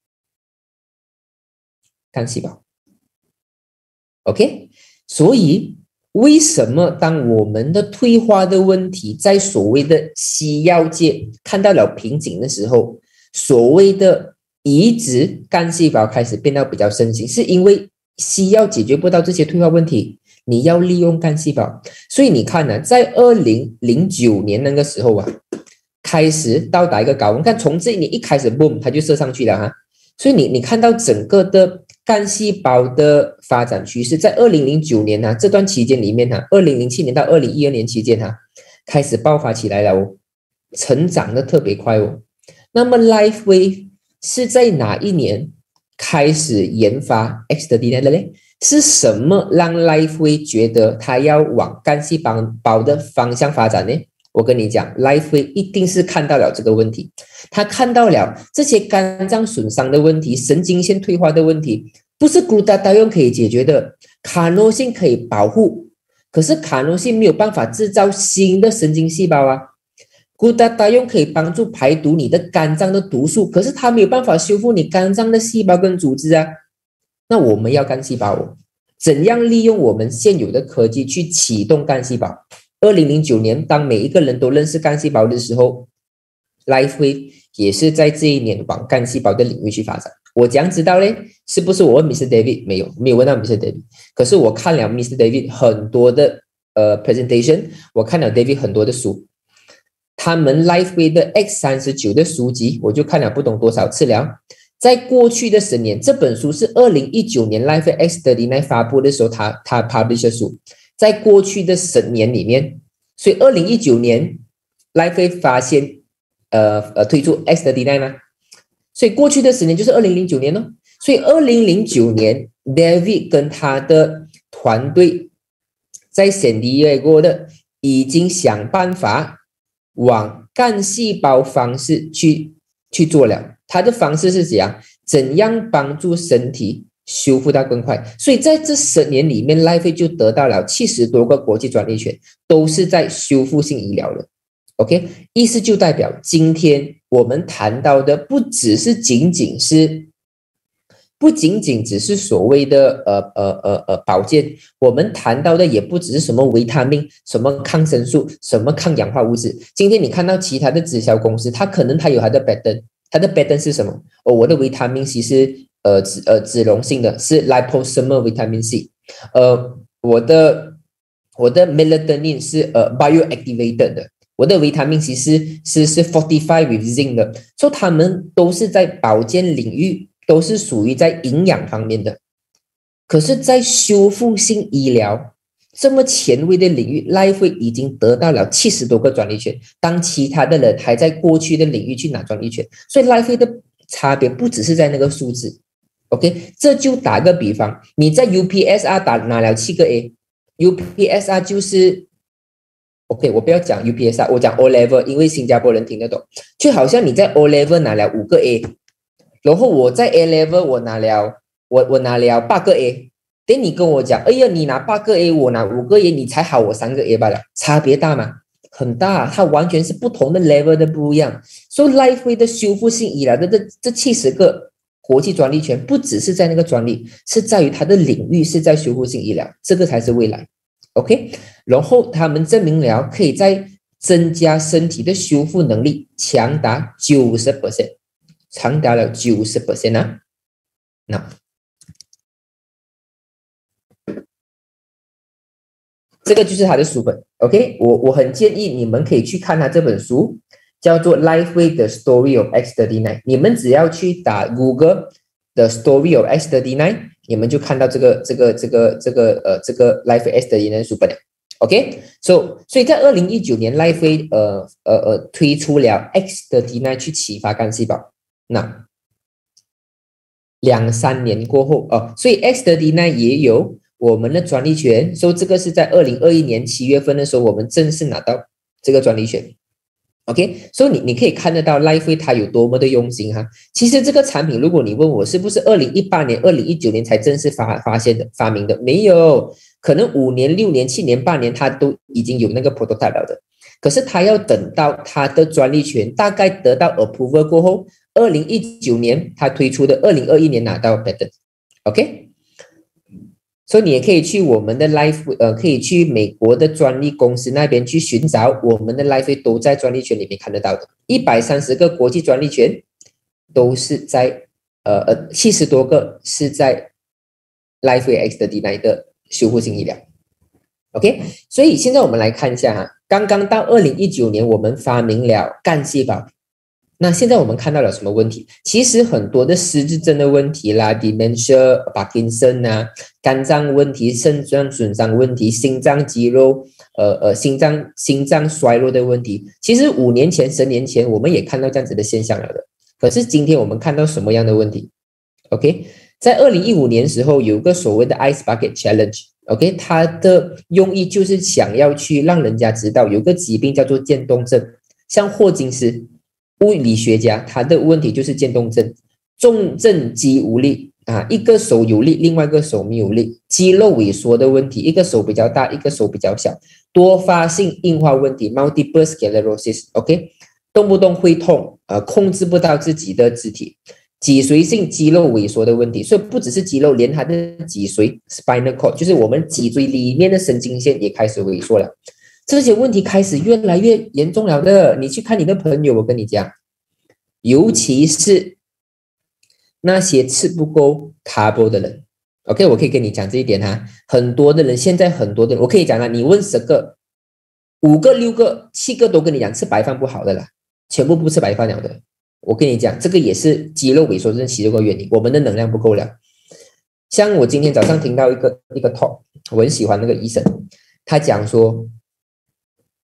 干细胞。OK， 所以为什么当我们的退化的问题在所谓的西药界看到了瓶颈的时候，所谓的移植干细胞开始变得比较盛行，是因为西药解决不到这些退化问题，你要利用干细胞。所以你看呢、啊，在二零零九年那个时候啊，开始到达一个高温，看从这一年一开始 boom 它就射上去了哈。所以你你看到整个的干细胞的发展趋势，在二零零九年啊这段期间里面啊，二零零七年到二零一二年期间啊，开始爆发起来了哦，成长的特别快哦。那么 Lifewave 是在哪一年开始研发 X 的 D N A 的嘞？是什么让 Lifewave 觉得它要往干细胞的方向发展呢？我跟你讲 Lifewave 一定是看到了这个问题，他看到了这些肝脏损伤的问题，神经线退化的问题，不是 glutathione 可以解决的，卡诺性可以保护，可是卡诺性没有办法制造新的神经细胞啊。glutathione 可以帮助排毒你的肝脏的毒素，可是它没有办法修复你肝脏的细胞跟组织啊。那我们要干细胞哦，怎样利用我们现有的科技去启动干细胞？二零零九年，当每一个人都认识干细胞的时候 ，Lifewave 也是在这一年往干细胞的领域去发展。我怎样知道呢？是不是我问 mister David？ 没有，没有问到 mister David。可是我看了 mister David 很多的呃 presentation， 我看了 David 很多的书，他们 Lifewave 的 X 三十九 的书籍，我就看了不懂多少次了。在过去的十年，这本书是二零一九年 Lifewave X 三十九 发布的时候，他他 publish 的书。在过去的十年里面，所以二零一九年 Lifewave 发现呃呃推出 𝗔 𝗸𝗍 吗？所以过去的十年就是二零零九年哦。所以二零零九年 David 跟他的团队在圣地亚哥的已经想办法往干细胞方式去去做了。他的方式是怎样？怎样帮助身体修复到更快？所以在这十年里面 ，Lifewave 就得到了七十多个国际专利权，都是在修复性医疗的。OK， 意思就代表今天我们谈到的不只是仅仅是。不仅仅只是所谓的呃呃呃呃保健，我们谈到的也不只是什么维他命、什么抗生素、什么抗氧化物质。今天你看到其他的直销公司，它可能它有它的 patent， 它的 patent 是什么？哦，我的维他命 C 是呃脂呃脂溶性的，是 liposomal 维他命 C。呃，我的我的 melatonin 是呃 bioactivated 的，我的维他命 C 是是是 fortified with zinc 的，所以他们都是在保健领域。都是属于在营养方面的，可是，在修复性医疗这么前卫的领域 ，Lifewave 已经得到了七十多个专利权，当其他的人还在过去的领域去拿专利权，所以 Lifewave 的差别不只是在那个数字。OK， 这就打个比方，你在 U P S R 打拿了七个 A，U P S R 就是 OK， 我不要讲 U P S R， 我讲 O Level， 因为新加坡人听得懂，就好像你在 O Level 拿了五个 A。然后我在 A level 我拿了我我拿了八个 A， 等你跟我讲，哎呀，你拿八个 A， 我拿五个 A， 你才好我三个 A 罢了，差别大吗？很大，它完全是不同的 level 的不一样。所以 Lifewave 的修复性医疗的这这七十个国际专利权，不只是在那个专利，是在于它的领域是在修复性医疗，这个才是未来。OK， 然后他们证明了可以在增加身体的修复能力，强达 百分之九十。长达了 百分之九十 啊，那这个就是他的书本 ，OK， 我我很建议你们可以去看他这本书，叫做《Lifewave: The Story of 𝗔 𝗸𝗍 𝗧》。你们只要去打 Google The Story of 𝗔 𝗸𝗍 𝗧， 你们就看到这个这个这个这个呃这个 Lifewave 𝗔 𝗸𝗍 𝗧 的书本了。OK， so 所以在二零一九年 ，Lifewave 呃呃呃推出了 𝗔 𝗸𝗍 𝗧 去启发干细胞，那。两三年过后哦，所以 𝗔 𝗸𝗍 𝗧 也有我们的专利权，所以这个是在二零二一年七月份的时候，我们正式拿到这个专利权。OK， 所以你你可以看得到 Lifewave 它有多么的用心哈。其实这个产品，如果你问我是不是二零一八年、二零一九年才正式发发现的、发明的，没有，可能五年、六年、七年、八年，它都已经有那个 prototype 了的。可是它要等到它的专利权大概得到 approval 过后。二零一九年他推出的，二零二一年拿到 patent，OK， 所以你也可以去我们的 Life， 呃，可以去美国的专利公司那边去寻找我们的 Lifewave 都在专利权里面看得到的，一百三十个国际专利权都是在呃呃七十多个是在 Lifewave 𝗔 𝗸𝗍 𝗧 的修复性医疗 ，OK， 所以现在我们来看一下哈，刚刚到二零一九年我们发明了干细胞。那现在我们看到了什么问题？其实很多的失智症的问题啦 ，dementia、帕金森啊，肝脏问题、肾脏损伤问题、心脏肌肉呃呃心脏心脏衰弱的问题，其实五年前、十年前我们也看到这样子的现象了的。可是今天我们看到什么样的问题 ？OK， 在二零一五年时候有个所谓的 Ice Bucket Challenge。OK， 它的用意就是想要去让人家知道有个疾病叫做渐冻症，像霍金斯。物理学家他的问题就是渐冻症，重症肌无力啊，一个手有力，另外一个手没有力，肌肉萎缩的问题，一个手比较大，一个手比较小，多发性硬化问题 multiple sclerosis，OK， 动不动会痛，呃，控制不到自己的肢体，脊髓性肌肉萎缩的问题，所以不只是肌肉，连他的脊髓 spinal cord， 就是我们脊椎里面的神经线也开始萎缩了。这些问题开始越来越严重了的，你去看你的朋友，我跟你讲，尤其是那些吃不够 carbo 的人 ，OK， 我可以跟你讲这一点哈，很多的人现在很多的人，我可以讲了，你问十个，五个、六个、七个都跟你讲吃白饭不好的啦，全部不吃白饭了的。我跟你讲，这个也是肌肉萎缩症其中一个原因，我们的能量不够了。像我今天早上听到一个一个 talk， 我很喜欢那个医生，他讲说。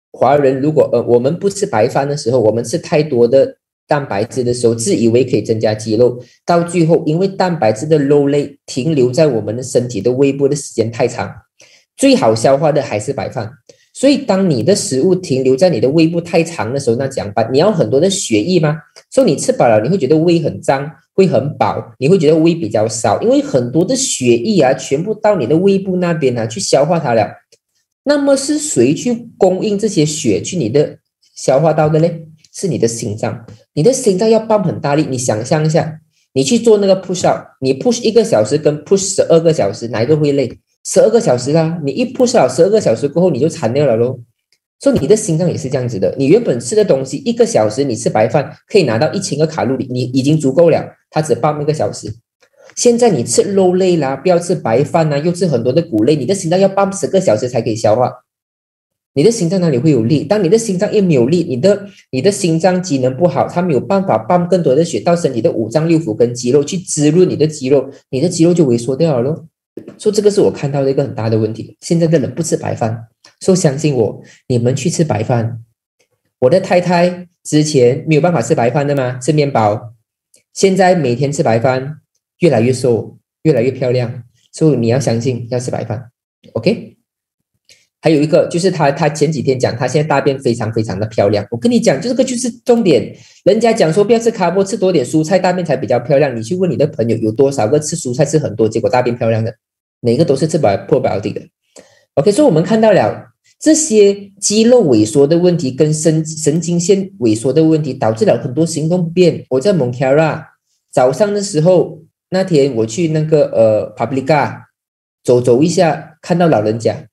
华人如果呃我们不吃白饭的时候，我们吃太多的蛋白质的时候，自以为可以增加肌肉，到最后因为蛋白质的肉类停留在我们的身体的胃部的时间太长，最好消化的还是白饭。所以当你的食物停留在你的胃部太长的时候，那怎样办？你要很多的血液吗？所以你吃饱了，你会觉得胃很脏，会很饱，你会觉得胃比较少，因为很多的血液啊，全部到你的胃部那边啊去消化它了。那么是谁去供应这些血去你的消化道的呢？是你的心脏。你的心脏要泵很大力，你想象一下，你去做那个 push up， 你 push 一个小时跟 push 十二个小时，哪一个会累？十二个小时啦，你一 push 了十二个小时过后，你就残掉了咯。所以你的心脏也是这样子的，你原本吃的东西一个小时，你吃白饭可以拿到一千个卡路里，你已经足够了，它只泵一个小时。现在你吃肉类啦，不要吃白饭啦，又吃很多的谷类，你的心脏要泵十个小时才可以消化。你的心脏哪里会有力？当你的心脏一没有力，你的你的心脏机能不好，它没有办法泵更多的血到身体的五脏六腑跟肌肉去滋润你的肌肉，你的肌肉就萎缩掉了咯。所以这个是我看到的一个很大的问题。现在的人不吃白饭，所以相信我，你们去吃白饭。我的太太之前没有办法吃白饭的嘛，吃面包，现在每天吃白饭，越来越瘦，越来越漂亮。所以你要相信，要吃白饭 ，OK？ 还有一个就是他，他前几天讲，他现在大便非常非常的漂亮。我跟你讲，这个就是重点。人家讲说不要吃卡波，吃多点蔬菜，大便才比较漂亮。你去问你的朋友，有多少个吃蔬菜吃很多，结果大便漂亮的？每个都是吃白破表的。OK， 所以我们看到了这些肌肉萎缩的问题跟神神经线萎缩的问题，导致了很多行动不便。我在蒙卡拉早上的时候，那天我去那个呃 𝗶𝗶𝗸𝗶𝗸𝗏 走走一下，看到老人家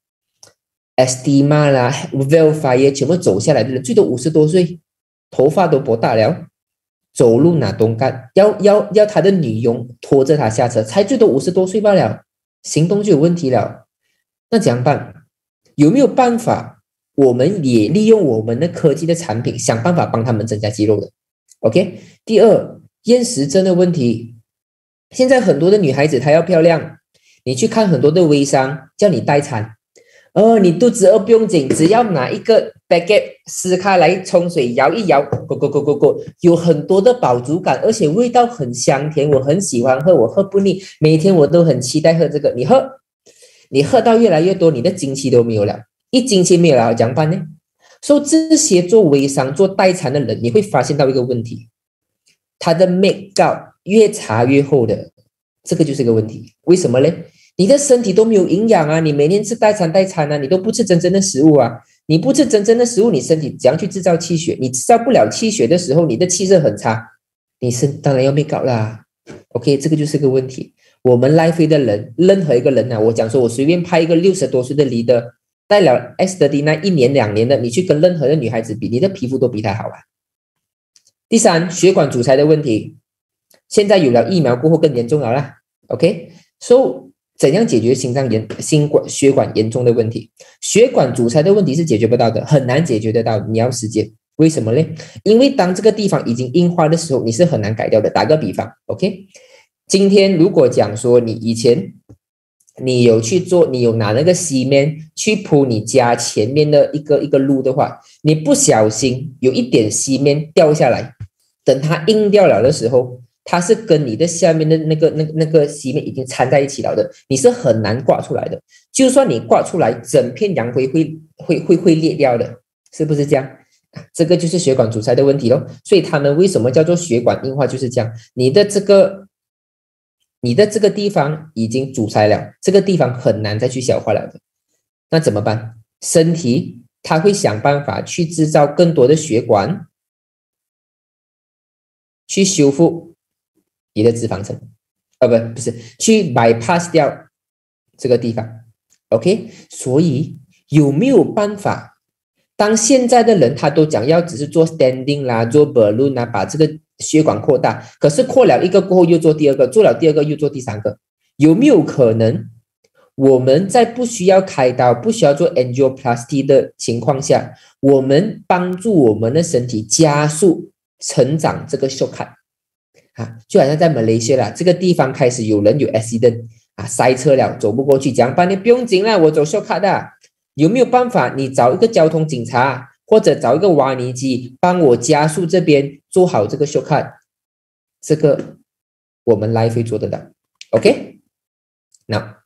𝗔𝗸𝗶𝗸𝗏 啦 𝗔𝗸𝗶𝗸𝗏 最多走下来的人，最多五十多岁，头发都多大了，走路拿东干，要要要他的女佣拖着他下车，才最多五十多岁罢了，行动就有问题了。那怎样办？有没有办法我们也利用我们的科技的产品，想办法帮他们增加肌肉的 ？OK。第二，厌食症的问题，现在很多的女孩子她要漂亮，你去看很多的微商叫你代餐，哦，你肚子饿不用紧，只要拿一个 baguette 撕开来冲水摇一摇，go go go go go， 有很多的饱足感，而且味道很香甜，我很喜欢喝，我喝不腻，每天我都很期待喝这个。你喝，你喝到越来越多，你的经期都没有了，一经期没有了怎么办呢？所以这些做微商做代餐的人，你会发现到一个问题，他的 make up 越擦越厚的，这个就是个问题。为什么呢？你的身体都没有营养啊，你每天吃代餐代餐啊，你都不吃真正的食物啊，你不吃真正的食物，你身体怎样去制造气血？你制造不了气血的时候，你的气色很差，你身当然要 make up 啦。OK， 这个就是个问题。我们 Lifewave 的人，任何一个人啊，我讲说我随便派一个六十多岁的 leader， 带了 S 三十 那一年两年的，你去跟任何的女孩子比，你的皮肤都比她好啊。第三，血管阻塞的问题，现在有了疫苗过后更严重了啦。OK， so 怎样解决心脏炎、心管血管严重的问题？血管阻塞的问题是解决不到的，很难解决得到，你要时间。为什么呢？因为当这个地方已经硬化的时候，你是很难改掉的。打个比方 ，OK， 今天如果讲说你以前你有去做，你有拿那个锡面去铺你家前面的一个一个路的话，你不小心有一点锡面掉下来，等它硬掉了的时候，它是跟你的下面的那个那个那个锡面已经缠在一起了的，你是很难刮出来的。就算你刮出来，整片洋灰会会会会裂掉的，是不是这样？这个就是血管阻塞的问题咯。所以他们为什么叫做血管硬化，就是这样。你的这个你的这个地方已经阻塞了，这个地方很难再去消化了的。那怎么办？身体它会想办法去制造更多的血管，去修复你的脂肪层，啊不不是，去 bypass 掉这个地方 ，OK？ 所以有没有办法？当现在的人他都讲要只是做 standing 啦，做 balloon 啦，把这个血管扩大，可是扩了一个过后又做第二个，做了第二个又做第三个，有没有可能我们在不需要开刀、不需要做 angioplasty 的情况下，我们帮助我们的身体加速成长这个 shortcut？啊，就好像在马来西亚啦，这个地方开始有人有 accident 啊，塞车了，走不过去，怎样办呢？不用紧啦，我走 shortcut 的。 有没有办法你找一个交通警察或者找一个挖泥机帮我加速这边做好这个 shortcut？ 这个我们 Lifewave 做得到 OK？ 那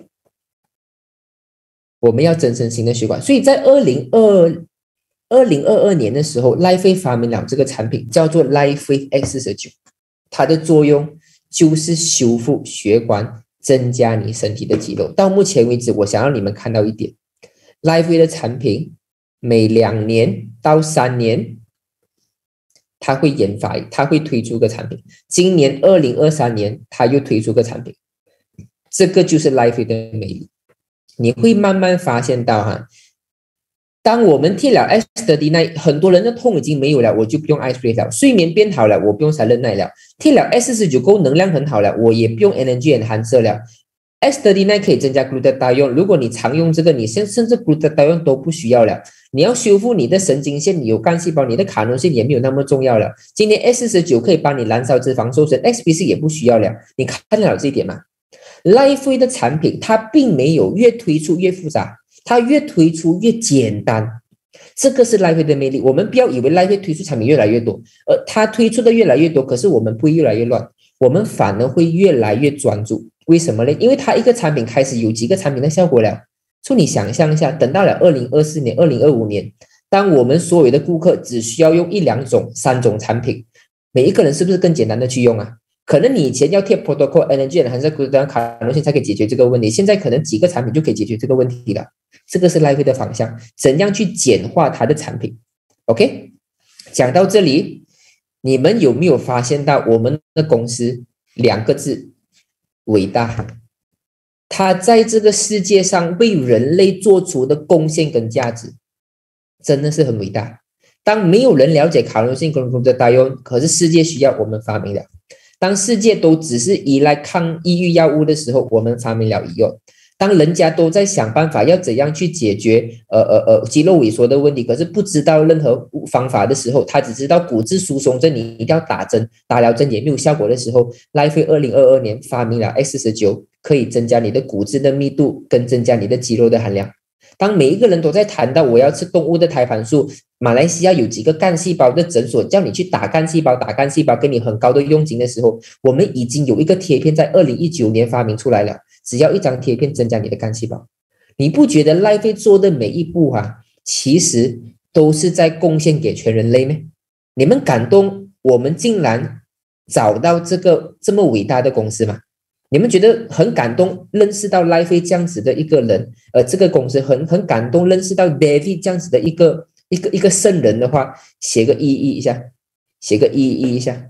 我们要增生新的血管，所以在二零二二年的时候 Lifewave 发明了这个产品叫做 Lifewave X 四十九， 它的作用就是修复血管，增加你身体的肌肉。到目前为止我想让你们看到一点， Lifewave 的产品每两年到三年它会研发，它会推出个产品，今年二零二三年它又推出个产品，这个就是 Lifewave 的魅力。你会慢慢发现到哈，当我们贴了 S 三十九， 很多人的痛已经没有了，我就不用 Ice Play 了，睡眠变好了，我不用 Silent Night 了，贴了 S 四十九 够能量很好了，我也不用 Energy Enhancer 了。S 三十九 可以增加 glutathione， 如果你常用这个，你甚至 glutathione 都不需要了。你要修复你的神经线，你有干细胞，你的卡农线也没有那么重要了。今天 S 四十九 可以帮你燃烧脂肪瘦身， X P 四 也不需要了。你看得了这一点吗？ Lifewave 的产品它并没有越推出越复杂，它越推出越简单，这个是 Lifewave 的魅力。我们不要以为 Lifewave 推出产品越来越多，而它推出的越来越多，可是我们不会越来越乱，我们反而会越来越专注。为什么呢？因为它一个产品开始有几个产品的效果了。所以你想象一下，等到了二零二四年、二零二五年，当我们所有的顾客只需要用一两种、三种产品，每一个人是不是更简单的去用啊？可能你以前要贴 protocol、energy 还是 glutathione 卡农线才可以解决这个问题，现在可能几个产品就可以解决这个问题了。这个是 Lifewave 的方向，怎样去简化它的产品 ？OK， 讲到这里，你们有没有发现到我们的公司两个字？伟大。它在这个世界上为人类做出的贡献跟价值真的是很伟大。当没有人了解卡农线跟 glutathione， 可是世界需要，我们发明了。当世界都只是依赖抗抑郁药物的时候，我们发明了医药。当人家都在想办法要怎样去解决呃呃呃肌肉萎缩的问题，可是不知道任何方法的时候，他只知道骨质疏松症你一定要打针，打了针也没有效果的时候， Lifewave 二零二二年发明了 X 四十九， 可以增加你的骨质的密度跟增加你的肌肉的含量。当每一个人都在谈到我要吃动物的胎盘素，马来西亚有几个干细胞的诊所叫你去打干细胞打干细胞给你很高的佣金的时候，我们已经有一个贴片在二零一九年发明出来了，只要一张贴片增加你的干细胞。你不觉得 Lifewave 做的每一步啊，其实都是在贡献给全人类吗？你们感动我们竟然找到这个这么伟大的公司吗？你们觉得很感动认识到 Lifewave 这样子的一个人，呃，这个公司很很感动认识到 David 这样子的一个一个一个圣人的话，写个意义一下，写个意义一下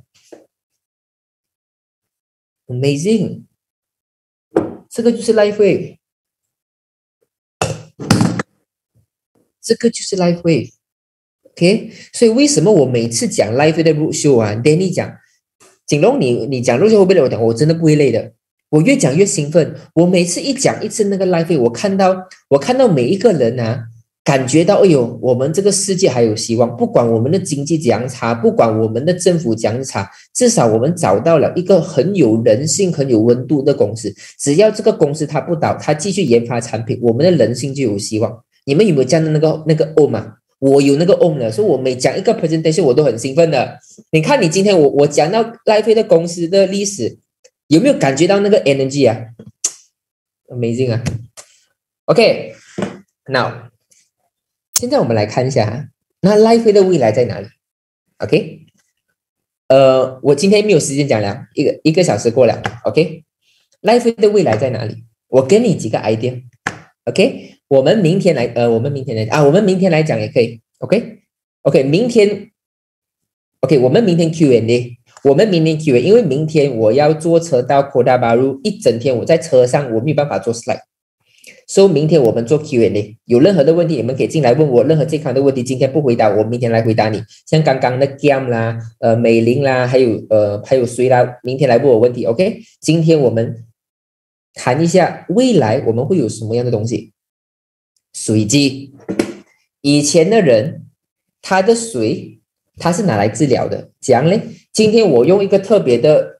，Amazing， 这个就是 Lifewave， 这个就是 Lifewave，OK， 所以为什么我每次讲 Lifewave 的 roadshow 啊 ，Danny 讲，景龙你你讲 roadshow 会不会累？我讲我真的不会累的。我越讲越兴奋，我每次一讲一次那个 Lifewave， 我看到我看到每一个人啊，感觉到哎呦，我们这个世界还有希望。不管我们的经济怎样差，不管我们的政府怎样差，至少我们找到了一个很有人性、很有温度的公司。只要这个公司它不倒，它继续研发产品，我们的人性就有希望。你们有没有这样的那个那个 om 啊？我有那个 om 了，所以我每讲一个 presentation 我都很兴奋的。你看你今天我我讲到 Lifewave 的公司的历史。有没有感觉到那个 energy 啊 ？Amazing 啊 ！OK， now 现在我们来看一下，那 Lifewave 的未来在哪里 ？OK， 呃，我今天没有时间讲了，一个一个小时过了。OK，Lifewave 的未来在哪里？我给你几个 idea。OK， 我们明天来，呃，我们明天来啊，我们明天来讲也可以。OK，OK， 明天 ，OK， 我们明天 Q and A。我们明天 Q and A， 因为明天我要坐车到 𝗸𝗶𝗸𝗏 𝗏 一整天，我在车上我没有办法做 slide， 所以明天我们做 Q and A， 有任何的问题你们可以进来问我，任何健康的问题今天不回答，我明天来回答你。像刚刚的 Gam 啦、呃美玲啦，还有呃还有谁啦，明天来问我问题。OK， 今天我们谈一下未来我们会有什么样的东西。水机，以前的人他的水他是拿来治疗的，怎样呢？今天我用一个特别的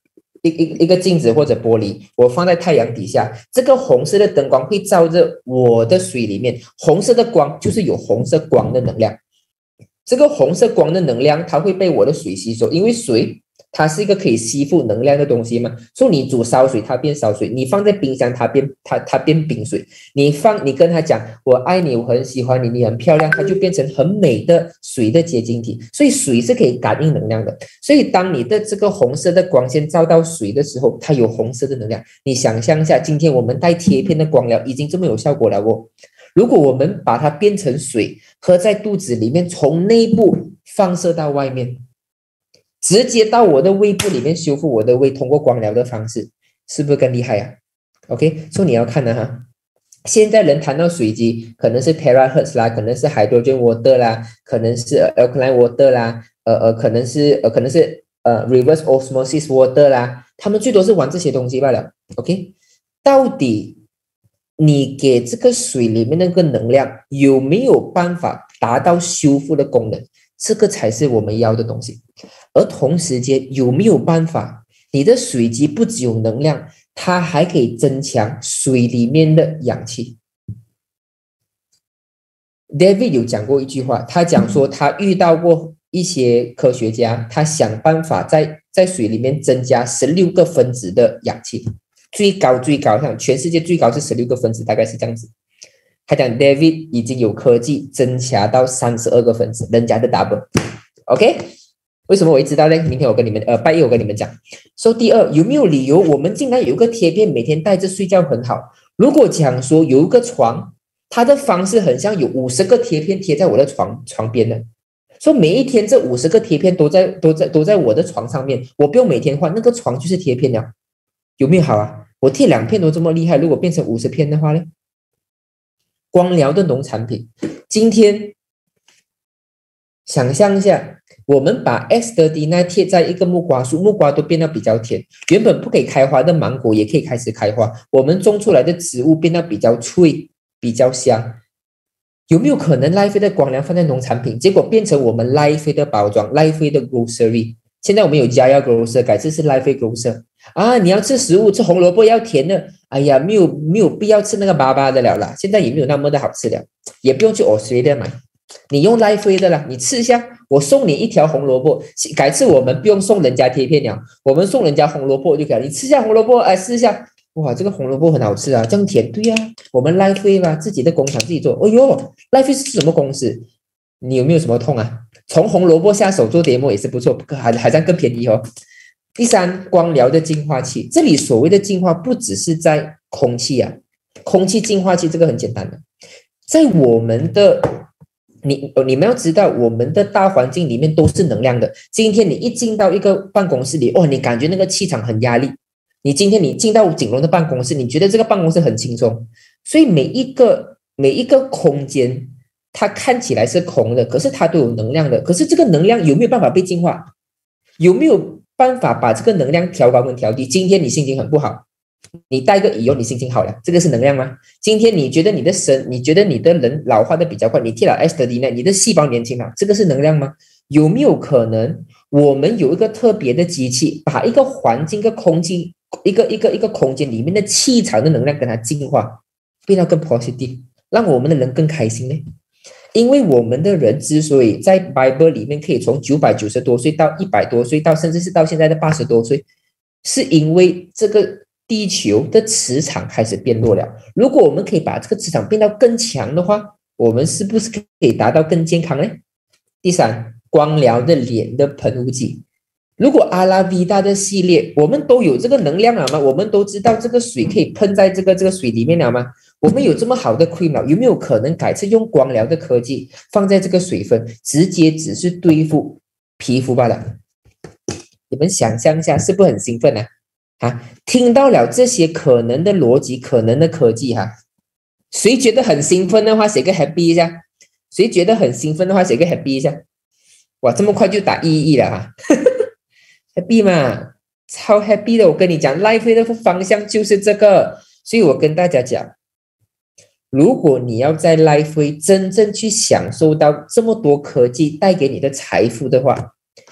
一一一个镜子或者玻璃，我放在太阳底下，这个红色的灯光会照着我的水里面，红色的光就是有红色光的能量。这个红色光的能量，它会被我的水吸收，因为水它是一个可以吸附能量的东西嘛，所以你煮烧水，它变烧水；你放在冰箱，它变它它变冰水。你放你跟他讲我爱你，我很喜欢你，你很漂亮，它就变成很美的水的结晶体。所以水是可以感应能量的。所以当你的这个红色的光线照到水的时候，它有红色的能量。你想象一下，今天我们带贴片的光疗已经这么有效果了哦。如果我们把它变成水，喝在肚子里面，从内部放射到外面，直接到我的胃部里面修复我的胃，通过光疗的方式，是不是更厉害啊 ？OK， 所以你要看的哈。现在人谈到水机，可能是 terahertz 啦，可能是 hydrogen water 啦，可能是 alkaline water 啦，呃呃，可能是呃可能是呃 reverse osmosis water 啦，他们最多是玩这些东西罢了。OK， 到底你给这个水里面那个能量有没有办法达到修复的功能？这个才是我们要的东西。而同时间有没有办法，你的水机不只有能量，它还可以增强水里面的氧气。David 有讲过一句话，他讲说他遇到过一些科学家，他想办法在在水里面增加十六个分子的氧气。最高最高，像全世界最高是十六个分子，大概是这样子。他讲 David 已经有科技增强到三十二个分子，人家的 double。OK， 为什么我会知道呢？明天我跟你们呃拜一我跟你们讲。说、so, 第二，有没有理由我们竟然有一个贴片每天带着睡觉很好？如果讲说有一个床，它的方式很像有五十个贴片贴在我的床床边的，说、so, 每一天这五十个贴片都在都在都在我的床上面，我不用每天换，那个床就是贴片了，有没有好啊？我贴两片都这么厉害，如果变成五十片的话呢？光疗的农产品，今天想象一下，我们把 S 三十九 贴在一个木瓜树，木瓜都变得比较甜，原本不可以开花的芒果也可以开始开花，我们种出来的植物变得比较脆，比较香。有没有可能 Lifewave 的光疗放在农产品，结果变成我们 Lifewave 的包装 ，Lifewave 的 grocery？现在我们有家要 grocer， 改次是 Lifewave grocer 啊！你要吃食物，吃红萝卜要甜的，哎呀，没有没有必要吃那个粑粑的了啦，现在也没有那么的好吃了，也不用去 Australia 买，你用 Lifewave 的啦，你吃一下，我送你一条红萝卜，改次我们不用送人家贴片了，我们送人家红萝卜就可以了，你吃一下红萝卜，哎，试一下，哇，这个红萝卜很好吃啊，这样甜，对啊，我们 Lifewave 啊，自己的工厂自己做，哎呦 ，Lifewave 是什么公司？你有没有什么痛啊？从红萝卜下手做 demo 也是不错，还还这样更便宜哦。第三，光疗的净化器，这里所谓的净化不只是在空气啊，空气净化器这个很简单的，在我们的你你们要知道，我们的大环境里面都是能量的。今天你一进到一个办公室里，哦，你感觉那个气场很压力。你今天你进到景龙的办公室，你觉得这个办公室很轻松。所以每一个每一个空间，它看起来是空的，可是它都有能量的。可是这个能量有没有办法被净化？有没有办法把这个能量调高跟调低？今天你心情很不好，你带个乙油，你心情好了，这个是能量吗？今天你觉得你的身，你觉得你的人老化的比较快，你贴了 S 三十九，你的细胞年轻了，这个是能量吗？有没有可能我们有一个特别的机器，把一个环境、一个空气、一个一个一个空间里面的气场的能量跟它净化，变得更 positive， 让我们的人更开心呢？因为我们的人之所以在 Bible 里面可以从九百九十多岁到一百多岁，到甚至是到现在的八十多岁，是因为这个地球的磁场开始变弱了。如果我们可以把这个磁场变到更强的话，我们是不是可以达到更健康呢？第三，光疗的脸的喷雾剂。如果阿拉维达的系列，我们都有这个能量了吗？我们都知道这个水可以喷在这个这个水里面了吗？我们有这么好的 cream 了，有没有可能改次用光疗的科技放在这个水分，直接只是对付皮肤罢了？你们想象一下，是不是很兴奋啊？啊，听到了这些可能的逻辑、可能的科技哈、啊，谁觉得很兴奋的话，写个 happy 一下；谁觉得很兴奋的话，写个 happy 一下。哇，这么快就打一亿了哈、啊、！happy 嘛，超 happy 的。我跟你讲 ，Lifewave 的方向就是这个，所以我跟大家讲，如果你要在 Lifewave 真正去享受到这么多科技带给你的财富的话，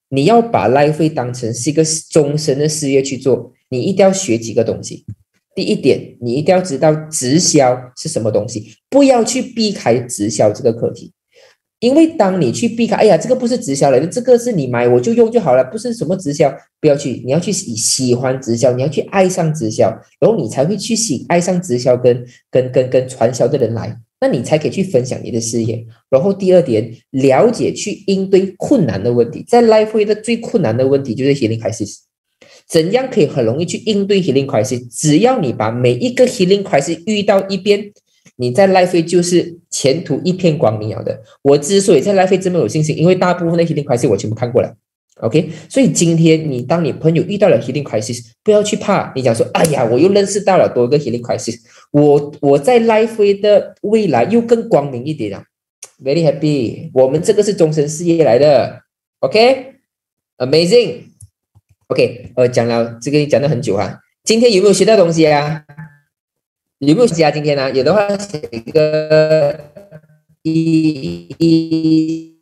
你要把 Lifewave 当成是一个终身的事业去做，你一定要学几个东西。第一点，你一定要知道直销是什么东西，不要去避开直销这个课题。因为当你去避开，哎呀，这个不是直销来的，这个是你买我就用就好了，不是什么直销，不要去，你要去喜欢直销，你要去爱上直销，然后你才会去喜爱上直销跟跟跟跟传销的人来，那你才可以去分享你的事业。然后第二点，了解去应对困难的问题，在 Lifewave 的最困难的问题就是 healing crisis， 怎样可以很容易去应对 healing crisis？ 只要你把每一个 healing crisis 遇到一边，你在 Lifewave 就是前途一片光明了的。我之所以在 Lifewave 这么有信心，因为大部分的 healing crisis 我全部看过了 ，OK？ 所以今天你当你朋友遇到了 healing crisis， 不要去怕，你讲说，哎呀，我又认识到了多个 healing crisis， 我我在 Lifewave 的未来又更光明一点了 ，very happy。我们这个是终身事业来的 ，OK？Amazing。OK， 呃，讲了这个讲了很久啊，今天有没有学到东西啊？有没有写啊？今天呢、啊，有的话写一个一一，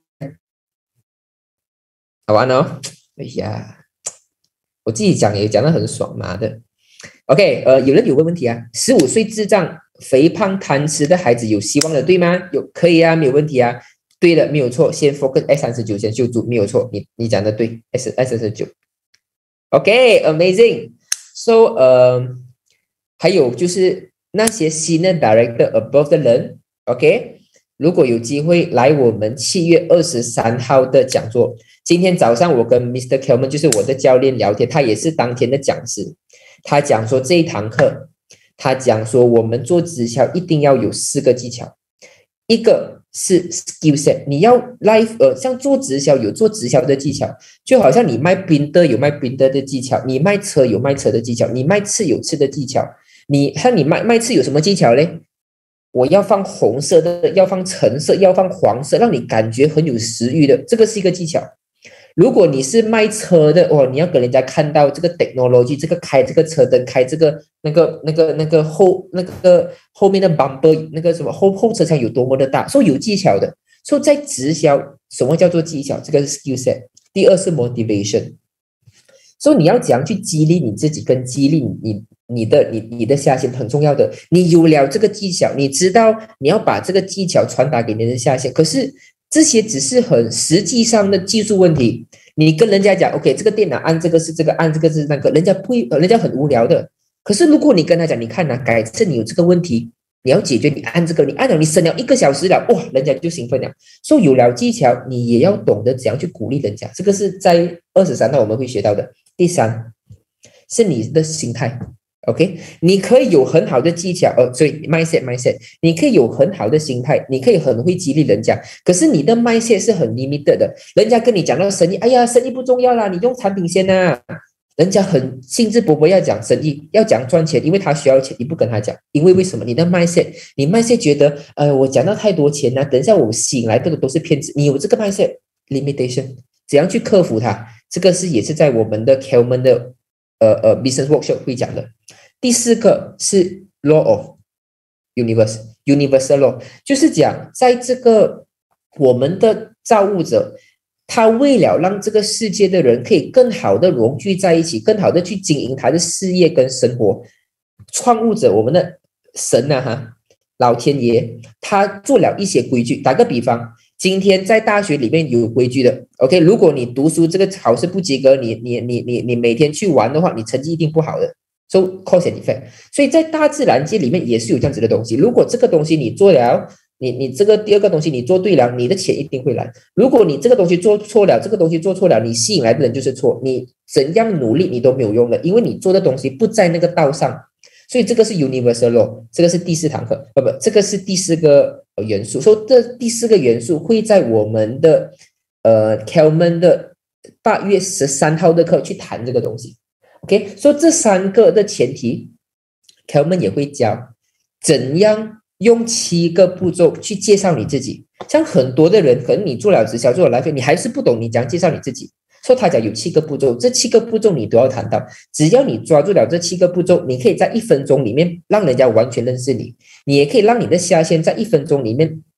好玩哦！哎呀，我自己讲也讲得很爽嘛的。OK， 呃，有人有问问题啊？十五岁智障、肥胖、贪吃的孩子有希望的，对吗？有，可以啊，没有问题啊。对的，没有错。先 focus S 三十九，先修筑，没有错。你你讲的对 ，S S 三十九。OK，amazing。So， 呃，还有就是。那些 senior director above 的人 ，OK， 如果有机会来我们七月二十三号的讲座，今天早上我跟 Mister 𝗶𝗶𝗸𝗏 就是我的教练聊天，他也是当天的讲师，他讲说这一堂课，他讲说我们做直销一定要有四个技巧，一个是 skill set， 你要 life 呃，像做直销有做直销的技巧，就好像你卖冰的有卖冰的的技巧，你卖车有卖车的技巧，你卖刺有刺的技巧。你像你卖卖刺有什么技巧嘞？我要放红色的，要放橙色，要放黄色，让你感觉很有食欲的，这个是一个技巧。如果你是卖车的，哦，你要给人家看到这个 technology， 这个开这个车灯，开这个那个那个那个后那个后面的 bumper 那个什么后后车厢有多么的大，所以有技巧的。所以在直销，什么叫做技巧？这个是 skill set。第二是 motivation。所以你要怎样去激励你自己，跟激励你你的你你的下线很重要的。你有了这个技巧，你知道你要把这个技巧传达给你的下线，可是这些只是很实际上的技术问题。你跟人家讲 ，OK， 这个电脑按这个是这个，按这个是那个，人家不会，人家很无聊的。可是如果你跟他讲，你看啊，改次你有这个问题，你要解决，你按这个，你按了，你省了一个小时了，哇，人家就兴奋了。所以有了技巧，你也要懂得怎样去鼓励人家。这个是在二十三号我们会学到的。第三是你的心态 ，OK， 你可以有很好的技巧，呃，所以 mindset mindset， 你可以有很好的心态，你可以很会激励人家，可是你的 mindset 是很 limited 的。人家跟你讲到生意，哎呀，生意不重要啦，你用产品先啊。人家很兴致勃勃要讲生意，要讲赚钱，因为他需要钱，你不跟他讲，因为为什么？你的 mindset， 你 mindset 觉得，呃，我讲到太多钱啊，等一下我吸引来的都是骗子。你有这个 mindset limitation， 怎样去克服它？这个是也是在我们的 𝗶𝗶𝗏 的呃呃 business workshop 会讲的。第四个是 law of universe universal law， 就是讲在这个我们的造物者，他为了让这个世界的人可以更好的融聚在一起，更好的去经营他的事业跟生活，创物者我们的神啊哈，老天爷，他做了一些规矩。打个比方，今天在大学里面有规矩的 ，OK， 如果你读书这个考试不及格，你你你你你每天去玩的话，你成绩一定不好的。So cause and effect， 所以在大自然界里面也是有这样子的东西。如果这个东西你做了，你你这个第二个东西你做对了，你的钱一定会来。如果你这个东西做错了，这个东西做错了，你吸引来的人就是错。你怎样努力你都没有用的，因为你做的东西不在那个道上。所以这个是 universal law， 这个是第四堂课，不不，这个是第四个元素。所以这第四个元素会在我们的呃 𝗶𝗶𝗏 的八月十三号的课去谈这个东西。OK， 所以这三个的前提 ，𝗶𝗶𝗏 也会教怎样用七个步骤去介绍你自己。像很多的人，可能你做了直销，做了 Lifewave， 你还是不懂你怎样介绍你自己。所以他讲有七个步骤，这七个步骤你都要谈到。只要你抓住了这七个步骤，你可以在一分钟里面让人家完全认识你，你也可以让你的下线在一分钟里面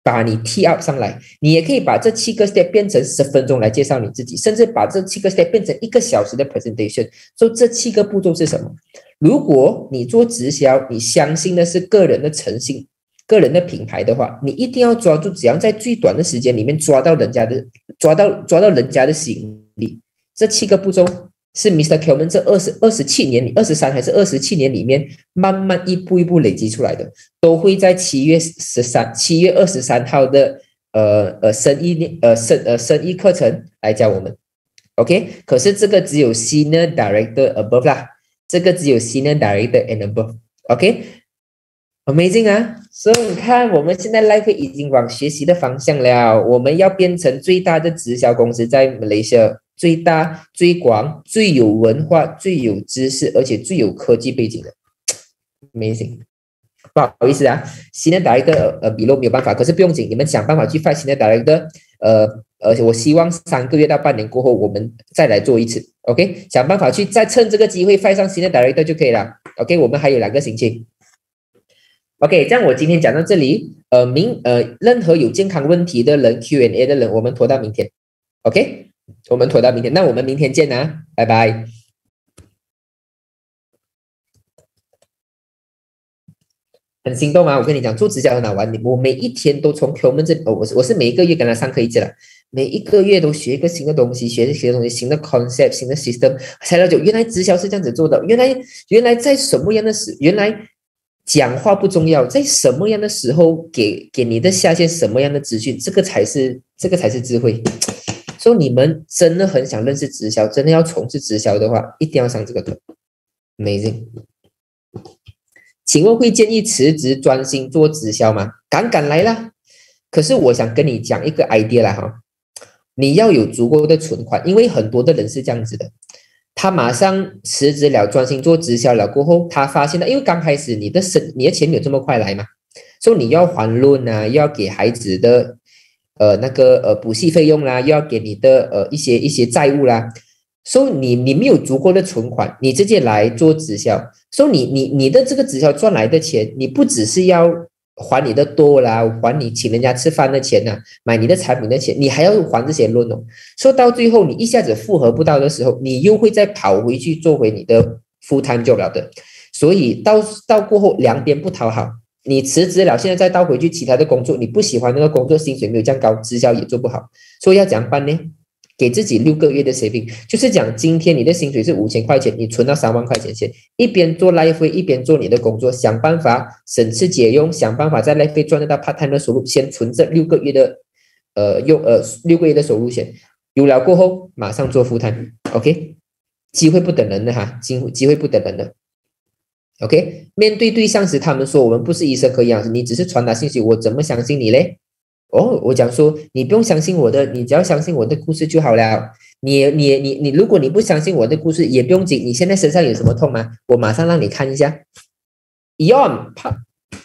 把你 tee up 上来，你也可以把这七个 step 变成十分钟来介绍你自己，甚至把这七个 step 变成一个小时的 presentation。所以这七个步骤是什么？如果你做直销，你相信的是个人的诚信、个人的品牌的话，你一定要抓住，只要在最短的时间里面抓到人家的、抓到抓到人家的吸引力。这七个步骤是 Mister 𝗶𝗶𝗸𝗶 这二十二十七年里、二十三还是二十七年里面，慢慢一步一步累积出来的，都会在七月十三、七月二十三号的呃呃生意呃生呃生意课程来教我们。OK， 可是这个只有 Senior Director above 啦，这个只有 Senior Director and above。OK，Amazing 啊！所以你看，我们现在 Lifewave 已经往学习的方向了，我们要变成最大的直销公司，在马来西亚最大、最广、最有文化、最有知识，而且最有科技背景的 ，Amazing！ 不好意思啊，新的 Director 呃比 low 没有办法，可是不用紧，你们想办法去 find 新的 Director， 呃，而且我希望三个月到半年过后，我们再来做一次 ，OK？ 想办法去再趁这个机会 find 上新的 Director 就可以了 ，OK？ 我们还有两个星期。OK， 这样我今天讲到这里，呃，明呃，任何有健康问题的人 Q and A 的人，我们拖到明天 ，OK， 我们拖到明天，那我们明天见啊，拜拜。很心动吗？我跟你讲，做直销很好玩，我每一天都从 𝗶𝗶𝗸𝗶 这，哦，我是我是每一个月跟他上课一次了，每一个月都学一个新的东西，学一些东西，新的 concept， 新的 system， 才了解原来直销是这样子做的，原来原来在什么样的时，原来。讲话不重要，在什么样的时候给给你的下线什么样的资讯，这个才是这个才是智慧。所以你们真的很想认识直销，真的要从事直销的话，一定要上这个课 ，Amazing。请问会建议辞职专心做直销吗？敢敢来啦！可是我想跟你讲一个 idea 啦哈，你要有足够的存款，因为很多的人是这样子的。他马上辞职了，专心做直销了过后，他发现了，因为刚开始你的生你的钱没有这么快来嘛，所以你要还 loan 啊，又要给孩子的呃那个呃补习费用啦，又要给你的呃一些一些债务啦，所以你你没有足够的存款，你直接来做直销，所以你你你的这个直销赚来的钱，你不只是要还你的多啦，还你请人家吃饭的钱呐、啊，买你的产品的钱，你还要还这些 loan 哦。说到最后，你一下子复合不到的时候，你又会再跑回去做回你的 full time job 了的。所以到到过后两边不讨好，你辞职了，现在再倒回去其他的工作，你不喜欢那个工作，薪水没有这样高，直销也做不好，所以要怎样办呢？给自己六个月的 saving， 就是讲今天你的薪水是五千块钱，你存到三万块钱先，一边做 Lifewave 一边做你的工作，想办法省吃俭用，想办法在 Lifewave 赚得到 part time 的收入，先存这六个月的呃用呃六个月的收入先，有了过后马上做 full time， OK， 机会不等人的哈，机会机会不等人的 ，OK， 面对对象时他们说我们不是医生和营养师，你只是传达信息，我怎么相信你嘞？哦，我讲说你不用相信我的，你只要相信我的故事就好了。你你你你，如果你不相信我的故事也不用紧，你现在身上有什么痛吗？我马上让你看一下。用啪